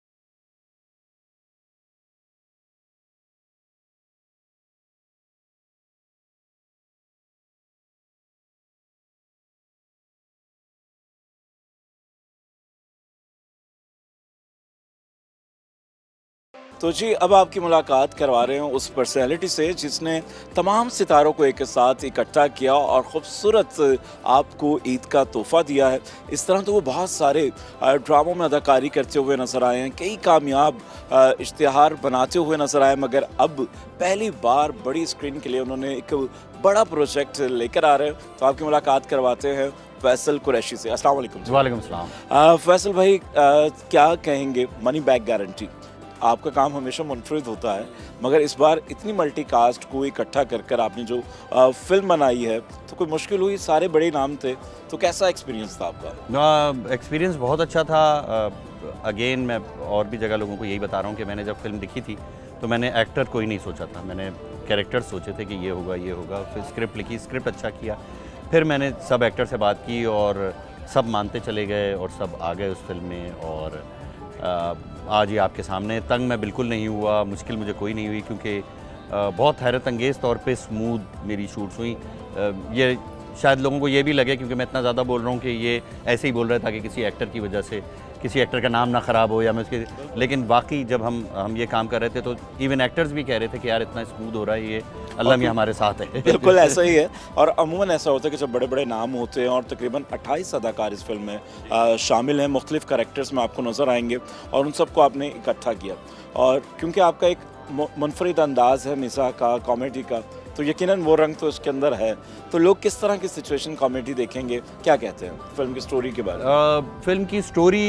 तो जी, अब आपकी मुलाकात करवा रहे हैं उस पर्सनैलिटी से जिसने तमाम सितारों को एक साथ इकट्ठा किया और ख़ूबसूरत आपको ईद का तोहफ़ा दिया है। इस तरह तो वो बहुत सारे ड्रामों में अदाकारी करते हुए नज़र आए हैं, कई कामयाब इश्तिहार बनाते हुए नज़र आए, मगर अब पहली बार बड़ी स्क्रीन के लिए उन्होंने एक बड़ा प्रोजेक्ट लेकर आ रहे हैं। तो आपकी मुलाकात करवाते हैं फैसल कुरैशी से। अस्सलाम वालेकुम। वालेकुम सलाम। फैसल भाई, आ, क्या कहेंगे मनी बैक गारंटी? आपका काम हमेशा मुनफरिद होता है, मगर इस बार इतनी मल्टी कास्ट को इकट्ठा कर कर आपने जो आ, फिल्म बनाई है, तो कोई मुश्किल हुई? सारे बड़े नाम थे, तो कैसा एक्सपीरियंस था आपका? एक्सपीरियंस बहुत अच्छा था। अगेन मैं और भी जगह लोगों को यही बता रहा हूँ कि मैंने जब फिल्म दिखी थी तो मैंने एक्टर कोई नहीं सोचा था, मैंने कैरेक्टर सोचे थे कि ये होगा ये होगा। फिर स्क्रिप्ट लिखी, स्क्रिप्ट अच्छा किया, फिर मैंने सब एक्टर से बात की और सब मानते चले गए और सब आ गए उस फिल्म में। और आज ये आपके सामने, तंग मैं बिल्कुल नहीं हुआ, मुश्किल मुझे कोई नहीं हुई, क्योंकि बहुत हैरत अंगेज़ तौर पे स्मूथ मेरी शूट्स हुई। ये शायद लोगों को ये भी लगे क्योंकि मैं इतना ज़्यादा बोल रहा हूँ कि ये ऐसे ही बोल रहा है ताकि किसी एक्टर की वजह से किसी एक्टर का नाम ना ख़राब हो या मैं उसके, लेकिन वाकई जब हम हम ये काम कर रहे थे तो इवन एक्टर्स भी कह रहे थे कि यार इतना स्मूथ हो रहा है, ये अल्लाह में हमारे साथ है। बिल्कुल ऐसा ही है। और अमूमन ऐसा होता है कि जब बड़े बड़े नाम होते हैं और तकरीबन अट्ठाईस अदाकार इस फिल्म में शामिल हैं, मुख्तलिफ कैरेक्टर्स में आपको नज़र आएंगे और उन सबको आपने इकट्ठा किया। और क्योंकि आपका एक मुनफरिद अंदाज़ है मिज़ाह का, कॉमेडी का, तो यकीनन वो रंग तो इसके अंदर है। तो लोग किस तरह की सिचुएशन कॉमेडी देखेंगे, क्या कहते हैं फिल्म की स्टोरी के बारे में? फिल्म की स्टोरी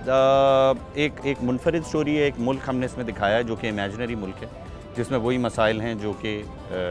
एक एक मुनफरिद स्टोरी है। एक मुल्क हमने इसमें दिखाया है जो कि इमेजिनरी मुल्क है, जिसमें वही मसाइल हैं जो कि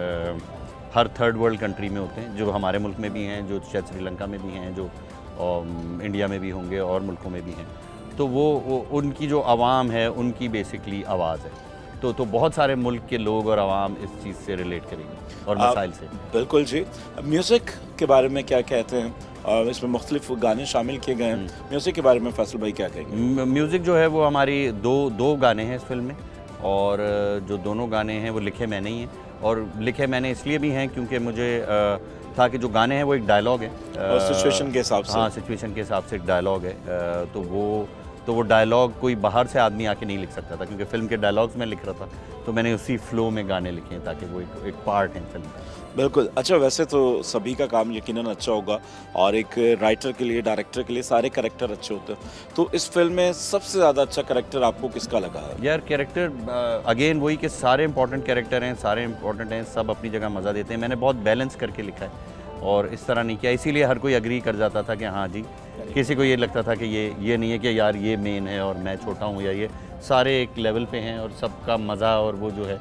हर थर्ड वर्ल्ड कंट्री में होते हैं, जो हमारे मुल्क में भी हैं, जो शायद श्रीलंका में भी हैं, जो इंडिया में भी होंगे और मुल्कों में भी हैं। तो वो, वो उनकी जो आवाम है उनकी बेसिकली आवाज़ है। तो तो बहुत सारे मुल्क के लोग और आवाम इस चीज़ से रिलेट करेंगे और मसाइल से। बिल्कुल जी। म्यूज़िक के बारे में क्या कहते हैं? इसमें मुख्तलिफ गाने शामिल किए गए हैं। म्यूज़िक के बारे में फैसल भाई क्या कहेंगे? म्यूज़िक जो है वो हमारी दो दो गाने हैं इस फिल्म में, और जो दोनों गाने हैं वो लिखे मैंने ही हैं, और लिखे मैंने इसलिए भी हैं क्योंकि मुझे था कि जो गाने हैं वो एक डायलॉग है और सिचुएशन के हिसाब से। हाँ, सिचुएशन के हिसाब से एक डायलॉग है, तो वो तो वो डायलॉग कोई बाहर से आदमी आके नहीं लिख सकता था, क्योंकि फ़िल्म के डायलॉग्स में लिख रहा था, तो मैंने उसी फ्लो में गाने लिखे हैं ताकि वो एक, एक पार्ट है फिल्म का। बिल्कुल। अच्छा, वैसे तो सभी का काम यकीनन अच्छा होगा, और एक राइटर के लिए, डायरेक्टर के लिए सारे कैरेक्टर अच्छे होते हैं, तो इस फिल्म में सबसे ज़्यादा अच्छा कैरेक्टर आपको किसका लगा है? यार कैरेक्टर अगेन वही कि सारे इंपॉर्टेंट कैरेक्टर हैं, सारे इंपॉर्टेंट हैं, सब अपनी जगह मज़ा देते हैं। मैंने बहुत बैलेंस करके लिखा है और इस तरह नहीं किया, इसीलिए हर कोई एग्री कर जाता था कि हाँ जी, किसी को ये लगता था कि ये ये नहीं है कि यार ये मेन है और मैं छोटा हूँ, या ये सारे एक लेवल पे हैं और सबका मज़ा और वो जो है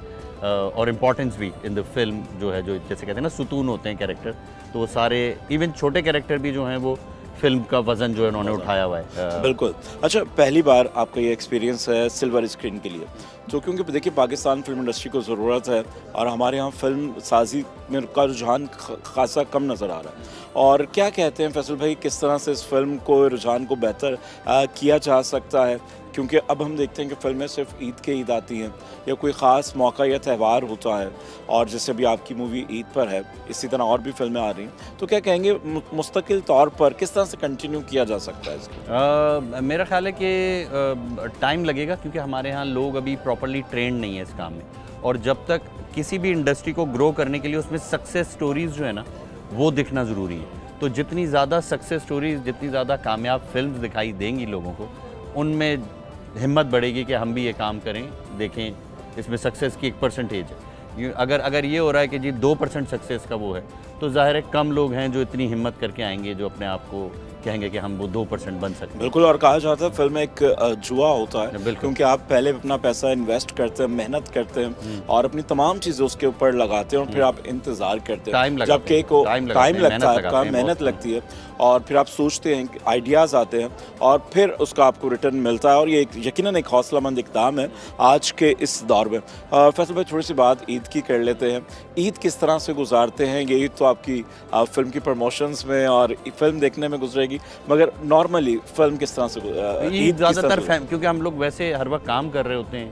और इम्पोर्टेंस भी इन द फिल्म जो है, जो जैसे कहते हैं ना सुतून होते हैं कैरेक्टर, तो वो सारे इवन छोटे कैरेक्टर भी जो हैं वो फिल्म का वजन जो है उन्होंने उठाया हुआ है। बिल्कुल। अच्छा, पहली बार आपका ये एक्सपीरियंस है सिल्वर स्क्रीन के लिए, तो क्योंकि देखिए पाकिस्तान फिल्म इंडस्ट्री को ज़रूरत है और हमारे यहाँ फिल्म साजी में का रुझान खासा कम नज़र आ रहा है, और क्या कहते हैं फैसल भाई, किस तरह से इस फिल्म को रुझान को बेहतर आ, किया जा सकता है? क्योंकि अब हम देखते हैं कि फिल्में सिर्फ ईद के ईद आती हैं या कोई ख़ास मौका या त्यौहार होता है, और जैसे अभी आपकी मूवी ईद पर है, इसी तरह और भी फिल्में आ रही हैं, तो क्या कहेंगे मुस्तकिल तौर पर किस तरह से कंटिन्यू किया जा सकता है इसको? मेरा ख्याल है कि टाइम लगेगा, क्योंकि हमारे यहाँ लोग अभी प्रॉपर्ली ट्रेंड नहीं है इस काम में, और जब तक किसी भी इंडस्ट्री को ग्रो करने के लिए उसमें सक्सेस स्टोरीज़ जो है ना वो दिखना ज़रूरी है। तो जितनी ज़्यादा सक्सेस स्टोरीज़, जितनी ज़्यादा कामयाब फिल्म्स दिखाई देंगी लोगों को, उनमें हिम्मत बढ़ेगी कि हम भी ये काम करें, देखें इसमें सक्सेस की एक परसेंटेज है। अगर अगर ये हो रहा है कि जी दो परसेंट सक्सेस का वो है, तो ज़ाहिर है कम लोग हैं जो इतनी हिम्मत करके आएंगे, जो अपने आप को कहेंगे कि हम वो दो परसेंट बन सकते हैं। बिल्कुल, और कहा जाता है फिल्म एक जुआ होता है, क्योंकि आप पहले अपना पैसा इन्वेस्ट करते हैं, मेहनत करते हैं और अपनी तमाम चीज़ें उसके ऊपर लगाते हैं, और फिर आप इंतज़ार करते हैं, जबकि को टाइम लगता है, मेहनत लगती है, और फिर आप सोचते हैं, आइडियाज़ आते हैं, और फिर उसका आपको रिटर्न मिलता है, और ये यकीनन एक हौसलामंद इक़दाम है आज के इस दौर में। फैसल भाई, थोड़ी सी बात ईद की कर लेते हैं। ईद किस तरह से गुजारते हैं? ये ईद तो आपकी फिल्म की प्रमोशंस में और फिल्म देखने में गुजरेगी, मगर नॉर्मली फिल्म किस तरह से? ईद ज़्यादातर क्योंकि हम लोग वैसे हर वक्त काम कर रहे होते हैं,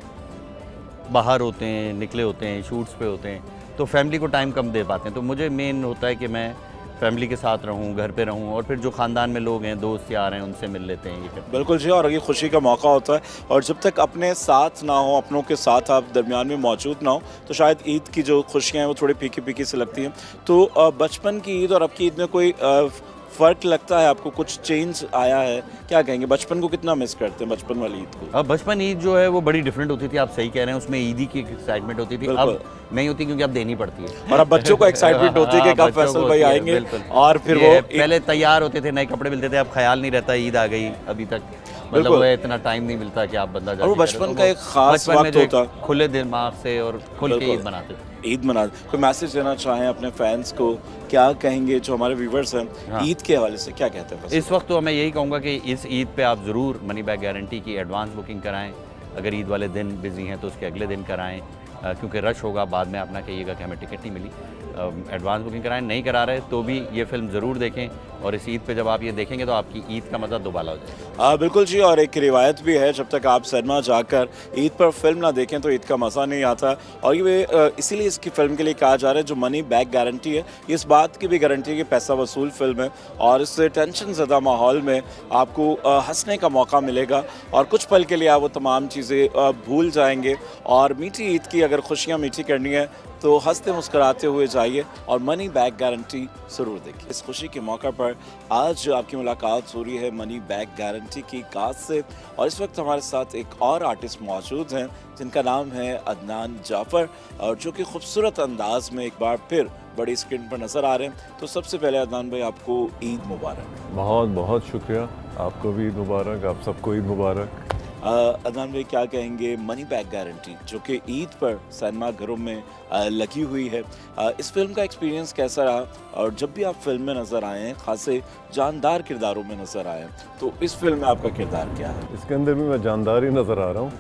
बाहर होते हैं, निकले होते हैं, शूट्स पे होते हैं, तो फैमिली को टाइम कम दे पाते हैं। तो मुझे मेन होता है कि मैं फैमिली के साथ रहूं, घर पे रहूं, और फिर जो ख़ानदान में लोग हैं, दोस्त यार हैं, उनसे मिल लेते हैं। ये बिल्कुल जी, और ये खुशी का मौका होता है, और जब तक अपने साथ ना हो, अपनों के साथ आप दरमियान में मौजूद ना हो, तो शायद ईद की जो खुशियाँ हैं वो थोड़ी फीकी फीकी से लगती हैं। तो बचपन की ईद और अब की ईद में कोई फ़र्क लगता है आपको? कुछ चेंज आया है? क्या कहेंगे, बचपन को कितना मिस करते हैं, बचपन वाली ईद को? अब बचपन ईद जो है वो बड़ी डिफरेंट होती थी, आप सही कह रहे हैं, उसमें ईदी की एक्साइटमेंट होती थी, अब नहीं होती, क्योंकि अब देनी पड़ती है। और अब बच्चों को एक्साइटमेंट होती है कि कब फैसल भाई आएंगे, और फिर वो पहले तैयार होते थे, नए कपड़े मिलते थे, अब ख्याल नहीं रहता ईद आ गई, अभी तक मतलब वो इतना टाइम नहीं मिलता कि आप बंदा जाए। और बचपन का एक खास वक्त होता, खुले दिमाग से और खुल के ईद मनाते थे। ईद मना, कोई मैसेज देना चाहें अपने फैंस को, क्या कहेंगे जो हमारे व्यूवर्स हैं? हाँ। ईद के हवाले से क्या कहते हैं? इस वक्त तो मैं यही कहूँगा कि इस ईद पे आप ज़रूर मनी बैक गारंटी की एडवांस बुकिंग कराएं। अगर ईद वाले दिन बिजी हैं तो उसके अगले दिन कराएं, क्योंकि रश होगा, बाद में आप ना कहिएगा कि हमें टिकट नहीं मिली। एडवांस बुकिंग कराएं, नहीं करा रहे तो भी ये फिल्म ज़रूर देखें, और इस ईद पे जब आप ये देखेंगे तो आपकी ईद का मज़ा दोबाला हो जाएगा। बिल्कुल जी, और एक रिवायत भी है, जब तक आप सिनेमा जाकर ईद पर फिल्म ना देखें तो ईद का मज़ा नहीं आता, और ये इसीलिए इसकी फ़िल्म के लिए कहा जा रहा है जो मनी बैक गारंटी है, इस बात की भी गारंटी है कि पैसा वसूल फिल्म है, और इस टेंशन ज़्यादा माहौल में आपको हंसने का मौका मिलेगा, और कुछ पल के लिए आप वो तमाम चीज़ें भूल जाएंगे, और मीठी ईद की अगर खुशियाँ मीठी करनी है तो हंसते मुस्कराते हुए जाइए और मनी बैक गारंटी ज़रूर देखिए। इस खुशी के मौका पर आज आपकी मुलाकात हो रही है मनी बैक गारंटी की कास्ट से, और इस वक्त हमारे साथ एक और आर्टिस्ट मौजूद हैं जिनका नाम है अदनान जाफ़र, और जो कि खूबसूरत अंदाज में एक बार फिर बड़ी स्क्रीन पर नज़र आ रहे हैं। तो सबसे पहले अदनान भाई, आपको ईद मुबारक। बहुत बहुत शुक्रिया, आपको भी ईद मुबारक, आप सबको ईद मुबारक। अदनान भाई, क्या कहेंगे मनी बैक गारंटी जो कि ईद पर सिनेमा घरों में आ, लगी हुई है, आ, इस फिल्म का एक्सपीरियंस कैसा रहा? और जब भी आप फिल्म में नज़र आए हैं, खासे जानदार किरदारों में नज़र आए हैं, तो इस फिल्म में आपका किरदार क्या है? इसके अंदर भी मैं जानदार ही नज़र आ रहा हूँ।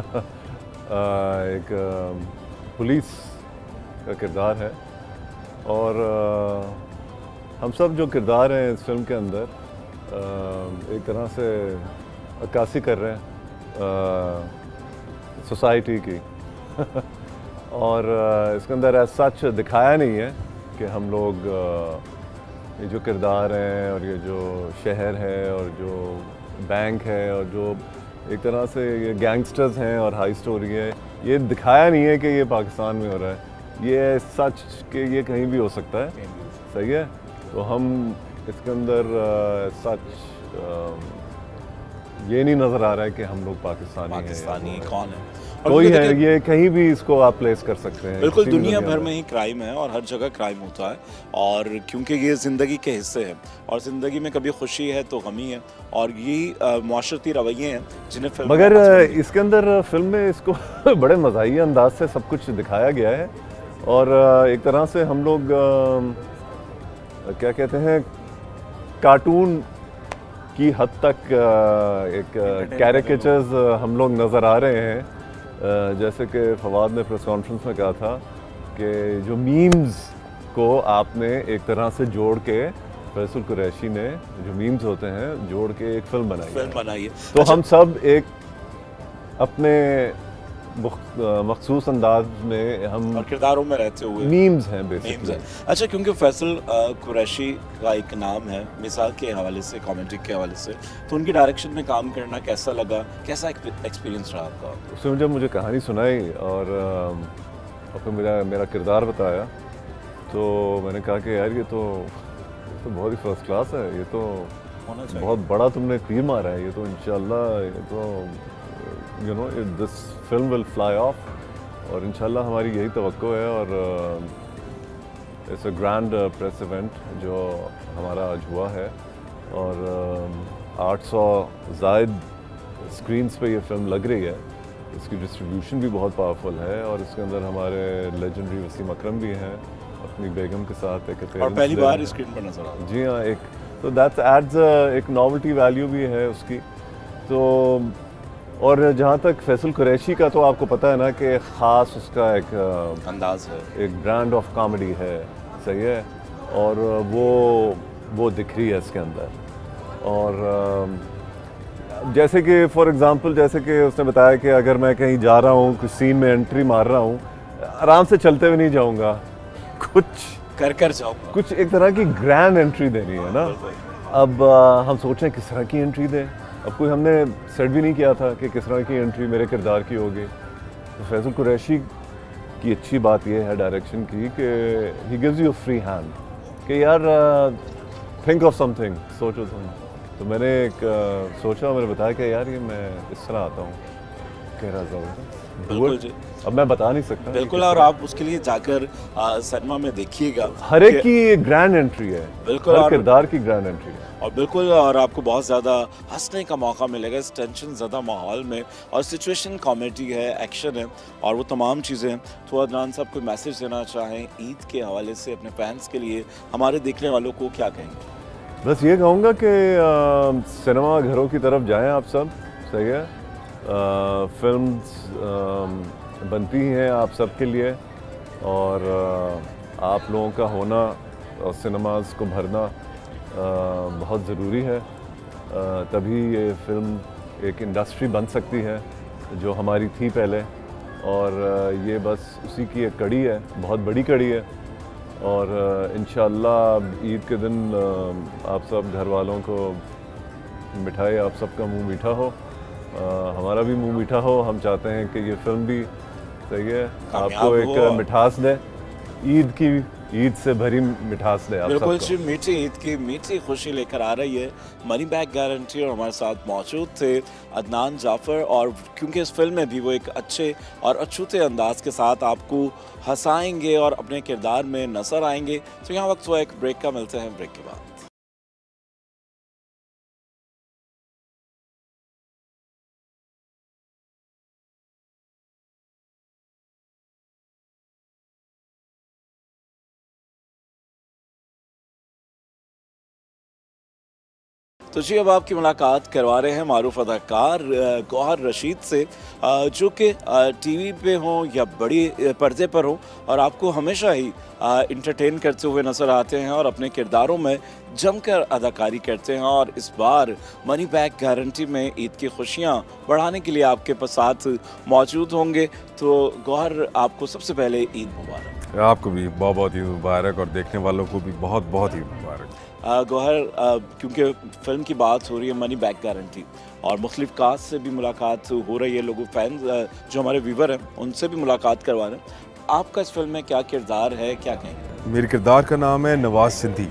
एक आ, पुलिस का किरदार है, और आ, हम सब जो किरदार हैं इस फिल्म के अंदर एक तरह से अक्कासी कर रहे हैं सोसाइटी की और इसके अंदर ऐसा सच दिखाया नहीं है कि हम लोग ये जो किरदार हैं और ये जो शहर है और जो बैंक है और जो एक तरह से ये गैंगस्टर्स हैं और हाई स्टोरी है, ये दिखाया नहीं है कि ये पाकिस्तान में हो रहा है। ये सच कि ये कहीं भी हो सकता है, सही है। तो हम इसके अंदर सच ये नहीं नज़र आ रहा है कि हम लोग पाकिस्तानी, पाकिस्तानी हैं कौन है कोई है, ये कहीं भी इसको आप प्लेस कर सकते हैं। बिल्कुल, दुनिया भर में ही क्राइम है और हर जगह क्राइम होता है, और क्योंकि ये ज़िंदगी के हिस्से हैं और ज़िंदगी में कभी खुशी है तो गमी है, और यही माशरती रवैये हैं जिन्हें फिल्म मगर इसके अंदर फिल्म में इसको बड़े मज़ाही अंदाज से सब कुछ दिखाया गया है और एक तरह से हम लोग क्या कहते हैं कार्टून की हद तक एक कैरिकेचर्स हम लोग नज़र आ रहे हैं। जैसे कि फवाद ने प्रेस कॉन्फ्रेंस में कहा था कि जो मीम्स को आपने एक तरह से जोड़ के फैसल कुरैशी ने जो मीम्स होते हैं जोड़ के एक फिल्म बनाई फिल्म बनाई है। तो अच्छा, हम सब एक अपने मखसूस अंदाज में हम और किरदारों में रहते हुए मीम्स हैं बेसिकली। अच्छा, क्योंकि फैसल कुरैशी का एक नाम है मिसाल के हवाले से, कॉमेडी के हवाले से, तो उनकी डायरेक्शन में काम करना कैसा लगा, कैसा एक्सपीरियंस रहा आपका? उसने जब मुझे कहानी सुनाई और फिर मेरा मेरा किरदार बताया तो मैंने कहा कि यार ये तो ये तो बहुत ही फर्स्ट क्लास है, ये तो बहुत बड़ा तुमने तीर मारा है, ये तो इंशाल्लाह ये तो you know this film will fly off और इंशाल्लाह हमारी यही तवक्को है। और it's a grand press event जो हमारा आज हुआ है और आठ सौ जायद स्क्रीन्स पे ये फिल्म लग रही है, इसकी डिस्ट्रीब्यूशन भी बहुत पावरफुल है और इसके अंदर हमारे लेजेंडरी वसीम अकरम भी हैं अपनी बेगम के साथ एक और पहली बार स्क्रीन पर नजर आ रहा है। जी हाँ, एक तो दैट्स एड्स एक नॉवेल्टी वैल्यू भी है उसकी। तो और जहाँ तक फैसल कुरैशी का तो आपको पता है ना कि ख़ास उसका एक अंदाज है, एक ब्रांड ऑफ कॉमेडी है, सही है, और वो वो दिख रही है इसके अंदर। और जैसे कि फॉर एग्जांपल जैसे कि उसने बताया कि अगर मैं कहीं जा रहा हूँ कुछ सीन में एंट्री मार रहा हूँ, आराम से चलते हुए नहीं जाऊँगा, कुछ कर कर जाऊँगा, कुछ एक तरह की ग्रैंड एंट्री देनी है ना। अब आ, हम सोच रहे हैं किस तरह की एंट्री दें। अब कोई हमने सेट भी नहीं किया था कि किस तरह की एंट्री मेरे किरदार की होगी। तो फैसल कुरैशी की अच्छी बात यह है डायरेक्शन की कि he gives you free hand कि यार थिंक ऑफ समथिंग, सोचो तुम। तो मैंने एक uh, सोचा, मैंने बताया कि यार ये मैं इस तरह आता हूँ, कह रहा था बिल्कुल जी, अब मैं बता नहीं सकता बिल्कुल। और आप उसके लिए जाकर सिनेमा में देखिएगा, हर एक की ग्रैंड एंट्री है, बिल्कुल, हर किरदार की ग्रैंड एंट्री है और बिल्कुल, और आपको बहुत ज़्यादा हंसने का मौका मिलेगा इस टेंशन ज़्यादा माहौल में, और सिचुएशन कॉमेडी है, एक्शन है और वो तमाम चीज़ें हैं। तो अदनान साहब कोई मैसेज देना चाहें ईद के हवाले से अपने फैंस के लिए, हमारे देखने वालों को क्या कहेंगे? बस ये कहूँगा कि सिनेमा घरों की तरफ जाएं आप सब, सही है। फिल्म्स बनती हैं आप सब के लिए और आ, आप लोगों का होना और सिनेमाज को भरना आ, बहुत ज़रूरी है, आ, तभी ये फिल्म एक इंडस्ट्री बन सकती है जो हमारी थी पहले, और आ, ये बस उसी की एक कड़ी है, बहुत बड़ी कड़ी है। और इंशाअल्लाह ईद के दिन आप सब घर वालों को मिठाई, आप सबका मुंह मीठा हो, आ, हमारा भी मुंह मीठा हो। हम चाहते हैं कि ये फिल्म भी सही है, आपको एक मिठास दे, ईद की ईद से भरी मिठास दे आप सबको। बिल्कुल जी, मीठी ईद की मीठी खुशी लेकर आ रही है मनी बैक गारंटी, और हमारे साथ मौजूद थे अदनान जाफ़र। और क्योंकि इस फिल्म में भी वो एक अच्छे और अछूते अंदाज के साथ आपको हंसाएंगे और अपने किरदार में नजर आएंगे। तो यहाँ वक्त हुआ एक ब्रेक का, मिलते हैं ब्रेक के बाद। तो जी अब आपकी मुलाकात करवा रहे हैं मारूफ अदाकार गौहर रशीद से, जो कि टीवी पे हों या बड़ी पर्दे पर हों और आपको हमेशा ही इंटरटेन करते हुए नज़र आते हैं और अपने किरदारों में जमकर अदाकारी करते हैं। और इस बार मनी बैक गारंटी में ईद की खुशियाँ बढ़ाने के लिए आपके साथ मौजूद होंगे। तो गौहर, आपको सबसे पहले ईद मुबारक। आपको भी बहुत बहुत ईद मुबारक और देखने वालों को भी बहुत बहुत ईद मुबारक। गौहर, क्योंकि फ़िल्म की बात हो रही है मनी बैक गारंटी और मुख्तलिफ कास्ट से भी मुलाकात हो रही है, लोगों फैंस जो हमारे व्यूवर हैं उनसे भी मुलाकात करवा रहे हैं, आपका इस फिल्म में क्या किरदार है, क्या कहेंगे? मेरे किरदार का नाम है नवाज सिंधी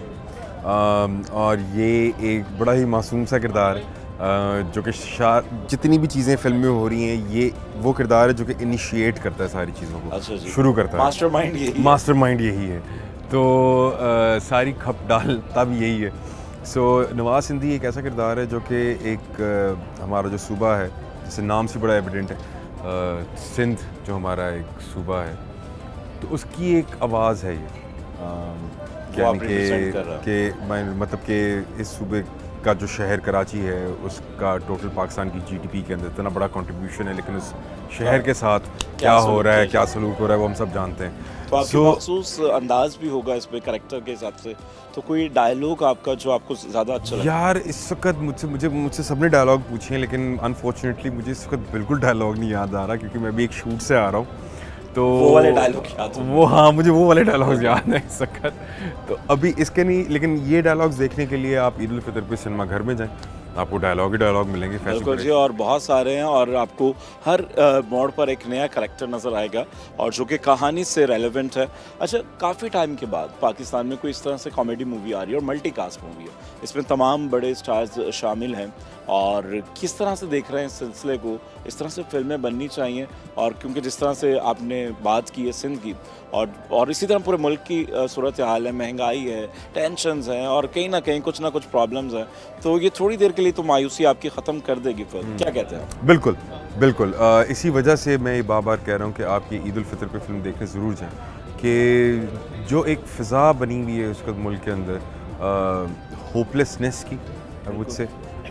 और ये एक बड़ा ही मासूम सा किरदार है जो कि जितनी भी चीज़ें फिल्म में हो रही हैं ये वो किरदार है जो कि इनिशिएट करता है सारी चीज़ों को। अच्छा जी। शुरू करता है। मास्टरमाइंड यही मास्टरमाइंड यही है, तो आ, सारी खप डाल तब यही है। सो so, नवाज सिंधी एक ऐसा किरदार है जो कि एक आ, हमारा जो सूबा है, जैसे नाम से बड़ा एविडेंट है, आ, सिंध जो हमारा एक सूबा है, तो उसकी एक आवाज़ है ये, यानी कि मतलब कि इस सूबे का जो शहर कराची है उसका टोटल पाकिस्तान की जीडीपी के अंदर इतना बड़ा कंट्रीब्यूशन है, लेकिन उस शहर के साथ क्या हो रहा है, क्या सलूक हो रहा है, वो हम सब जानते हैं। तो आपको so, मखसूस अंदाज भी होगा इसमें कैरेक्टर के हिसाब से, तो कोई डायलॉग आपका जो आपको ज़्यादा अच्छा लगा? यार इस वक्त मुझसे मुझे मुझसे सबने डायलॉग पूछे हैं, लेकिन अनफॉर्चुनेटली मुझे इस वक्त बिल्कुल डायलॉग नहीं याद आ रहा, क्योंकि मैं भी एक शूट से आ रहा हूँ। तो वो वाले डायलॉग याद वो हाँ मुझे वो वाले डायलॉग्स याद हैं इस वक्त। तो अभी इसके नहीं, लेकिन ये डायलॉग्स देखने के लिए आप ईद उल फितर पे सिनेमा घर में जाएं, आपको डायलॉग ही डायलॉग मिलेंगे। बिल्कुल जी, और बहुत सारे हैं और आपको हर मोड़ पर एक नया करैक्टर नज़र आएगा और जो कि कहानी से रेलेवेंट है। अच्छा, काफ़ी टाइम के बाद पाकिस्तान में कोई इस तरह से कॉमेडी मूवी आ रही है और मल्टी कास्ट मूवी है, इसमें तमाम बड़े स्टार्स शामिल हैं, और किस तरह से देख रहे हैं इस सिलसिले को? इस तरह से फिल्में बननी चाहिए, और क्योंकि जिस तरह से आपने बात की है सिंध की और और इसी तरह पूरे मुल्क की सूरत हाल है, महंगाई है, टेंशन्स हैं और कहीं ना कहीं कुछ ना कुछ प्रॉब्लम्स हैं, तो ये थोड़ी देर के लिए तो मायूसी आपकी ख़त्म कर देगी फिल्म, क्या कहते हैं? बिल्कुल बिल्कुल, आ, इसी वजह से मैं बार बार कह रहा हूँ कि आप ये ईद उल फितर पे फिल्म देखने ज़रूर जाएँ, कि जो एक फ़िज़ा बनी हुई है उसका मुल्क के अंदर होपलेसनेस की मुझसे,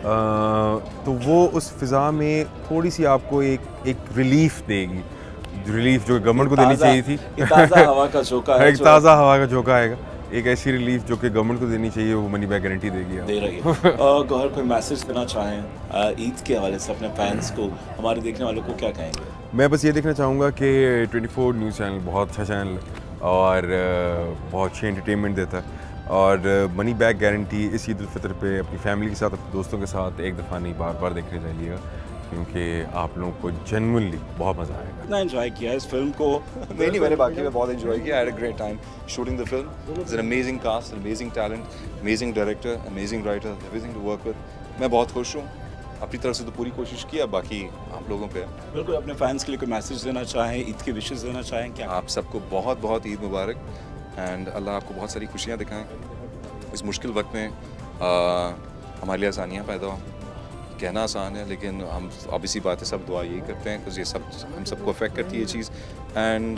तो वो उस फ़िज़ा में थोड़ी सी आपको एक एक रिलीफ देगी, रिलीफ जो गवर्नमेंट को देनी चाहिए थी। ताज़ा हवा का झोंका है, एक ताज़ा हवा का झोंका आएगा, एक ऐसी रिलीफ जो कि गवर्नमेंट को देनी चाहिए, वो मनी बैक गारंटी देगी, दे रही है। गौहर, कोई मैसेज देना चाहें ईद के हवाले से अपने फैंस को, हमारे देखने वालों को क्या कहेंगे? मैं बस ये देखना चाहूँगा कि ट्वेंटी फोर न्यूज़ चैनल बहुत अच्छा चैनल है और बहुत अच्छी एंटरटेनमेंट देता है, और मनी बैक गारंटी इस ईद उल फितर पे अपनी फैमिली के साथ, अपने दोस्तों के साथ एक दफ़ा नहीं बार बार देखने जाइएगा, क्योंकि आप लोगों को जेन्युइनली बहुत मज़ा आएगा। कितना एंजॉय किया इस फिल्म को? नहीं नहीं मैंने बाकी में बहुत एंजॉय किया। I had a great time shooting the film. It's an amazing cast, amazing talent, amazing director, amazing writer, everything to work with. मैं बहुत खुश हूँ, अपनी तरफ से तो पूरी कोशिश किया, बाकी आप लोगों पे। बिल्कुल, अपने फैंस के लिए कोई मैसेज देना चाहें, ईद की विशेष देना चाहें क्या? आप सबको बहुत बहुत ईद मुबारक, एंड अल्लाह आपको बहुत सारी खुशियाँ दिखाएँ इस मुश्किल वक्त में। आ, हमारे लिए आसानियाँ पैदा हो, कहना आसान है, लेकिन हम ऑब्वियसली बात है, सब दुआ यही करते हैं, क्योंकि ये सब हम सबको अफेक्ट करती है ये चीज़। एंड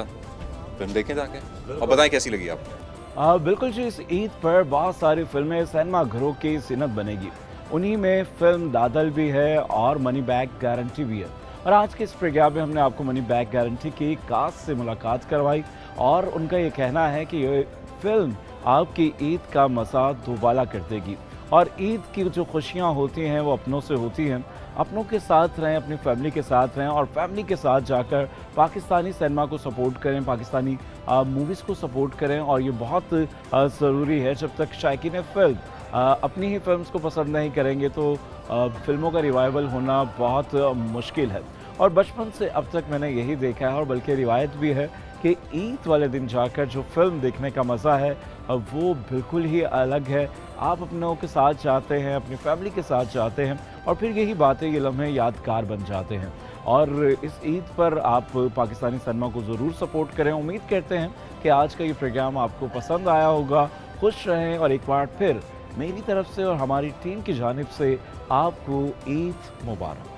फिल्म देखें जाके और बताएं कैसी लगी आपको। आ, बिल्कुल जी, इस ईद पर बहुत सारी फिल्में सिनेमा घरों की ज़ीनत बनेगी, उन्हीं में फिल्म दादल भी है और मनी बैक गारंटी भी है। और आज के इस प्रोग्राम में हमने आपको मनी बैक गारंटी की कास्ट से मुलाकात करवाई और उनका ये कहना है कि ये फिल्म आपकी ईद का मज़ा दोबाला कर देगी, और ईद की जो खुशियाँ होती हैं वो अपनों से होती हैं। अपनों के साथ रहें, अपनी फैमिली के साथ रहें और फैमिली के साथ जाकर पाकिस्तानी सिनेमा को सपोर्ट करें, पाकिस्तानी मूवीज़ को सपोर्ट करें, और ये बहुत ज़रूरी है। जब तक शायकीन फ़िल्म अपनी ही फिल्म्स को पसंद नहीं करेंगे तो फिल्मों का रिवाइवल होना बहुत मुश्किल है। और बचपन से अब तक मैंने यही देखा है, और बल्कि रिवायत भी है कि ईद वाले दिन जाकर जो फिल्म देखने का मज़ा है वो बिल्कुल ही अलग है। आप अपनों के साथ जाते हैं, अपनी फैमिली के साथ जाते हैं, और फिर यही बातें, ये लम्हे यादगार बन जाते हैं। और इस ईद पर आप पाकिस्तानी सिनेमा को ज़रूर सपोर्ट करें। उम्मीद करते हैं कि आज का ये प्रोग्राम आपको पसंद आया होगा। खुश रहें, और एक बार फिर मेरी तरफ से और हमारी टीम की जानिब से आपको ईद मुबारक।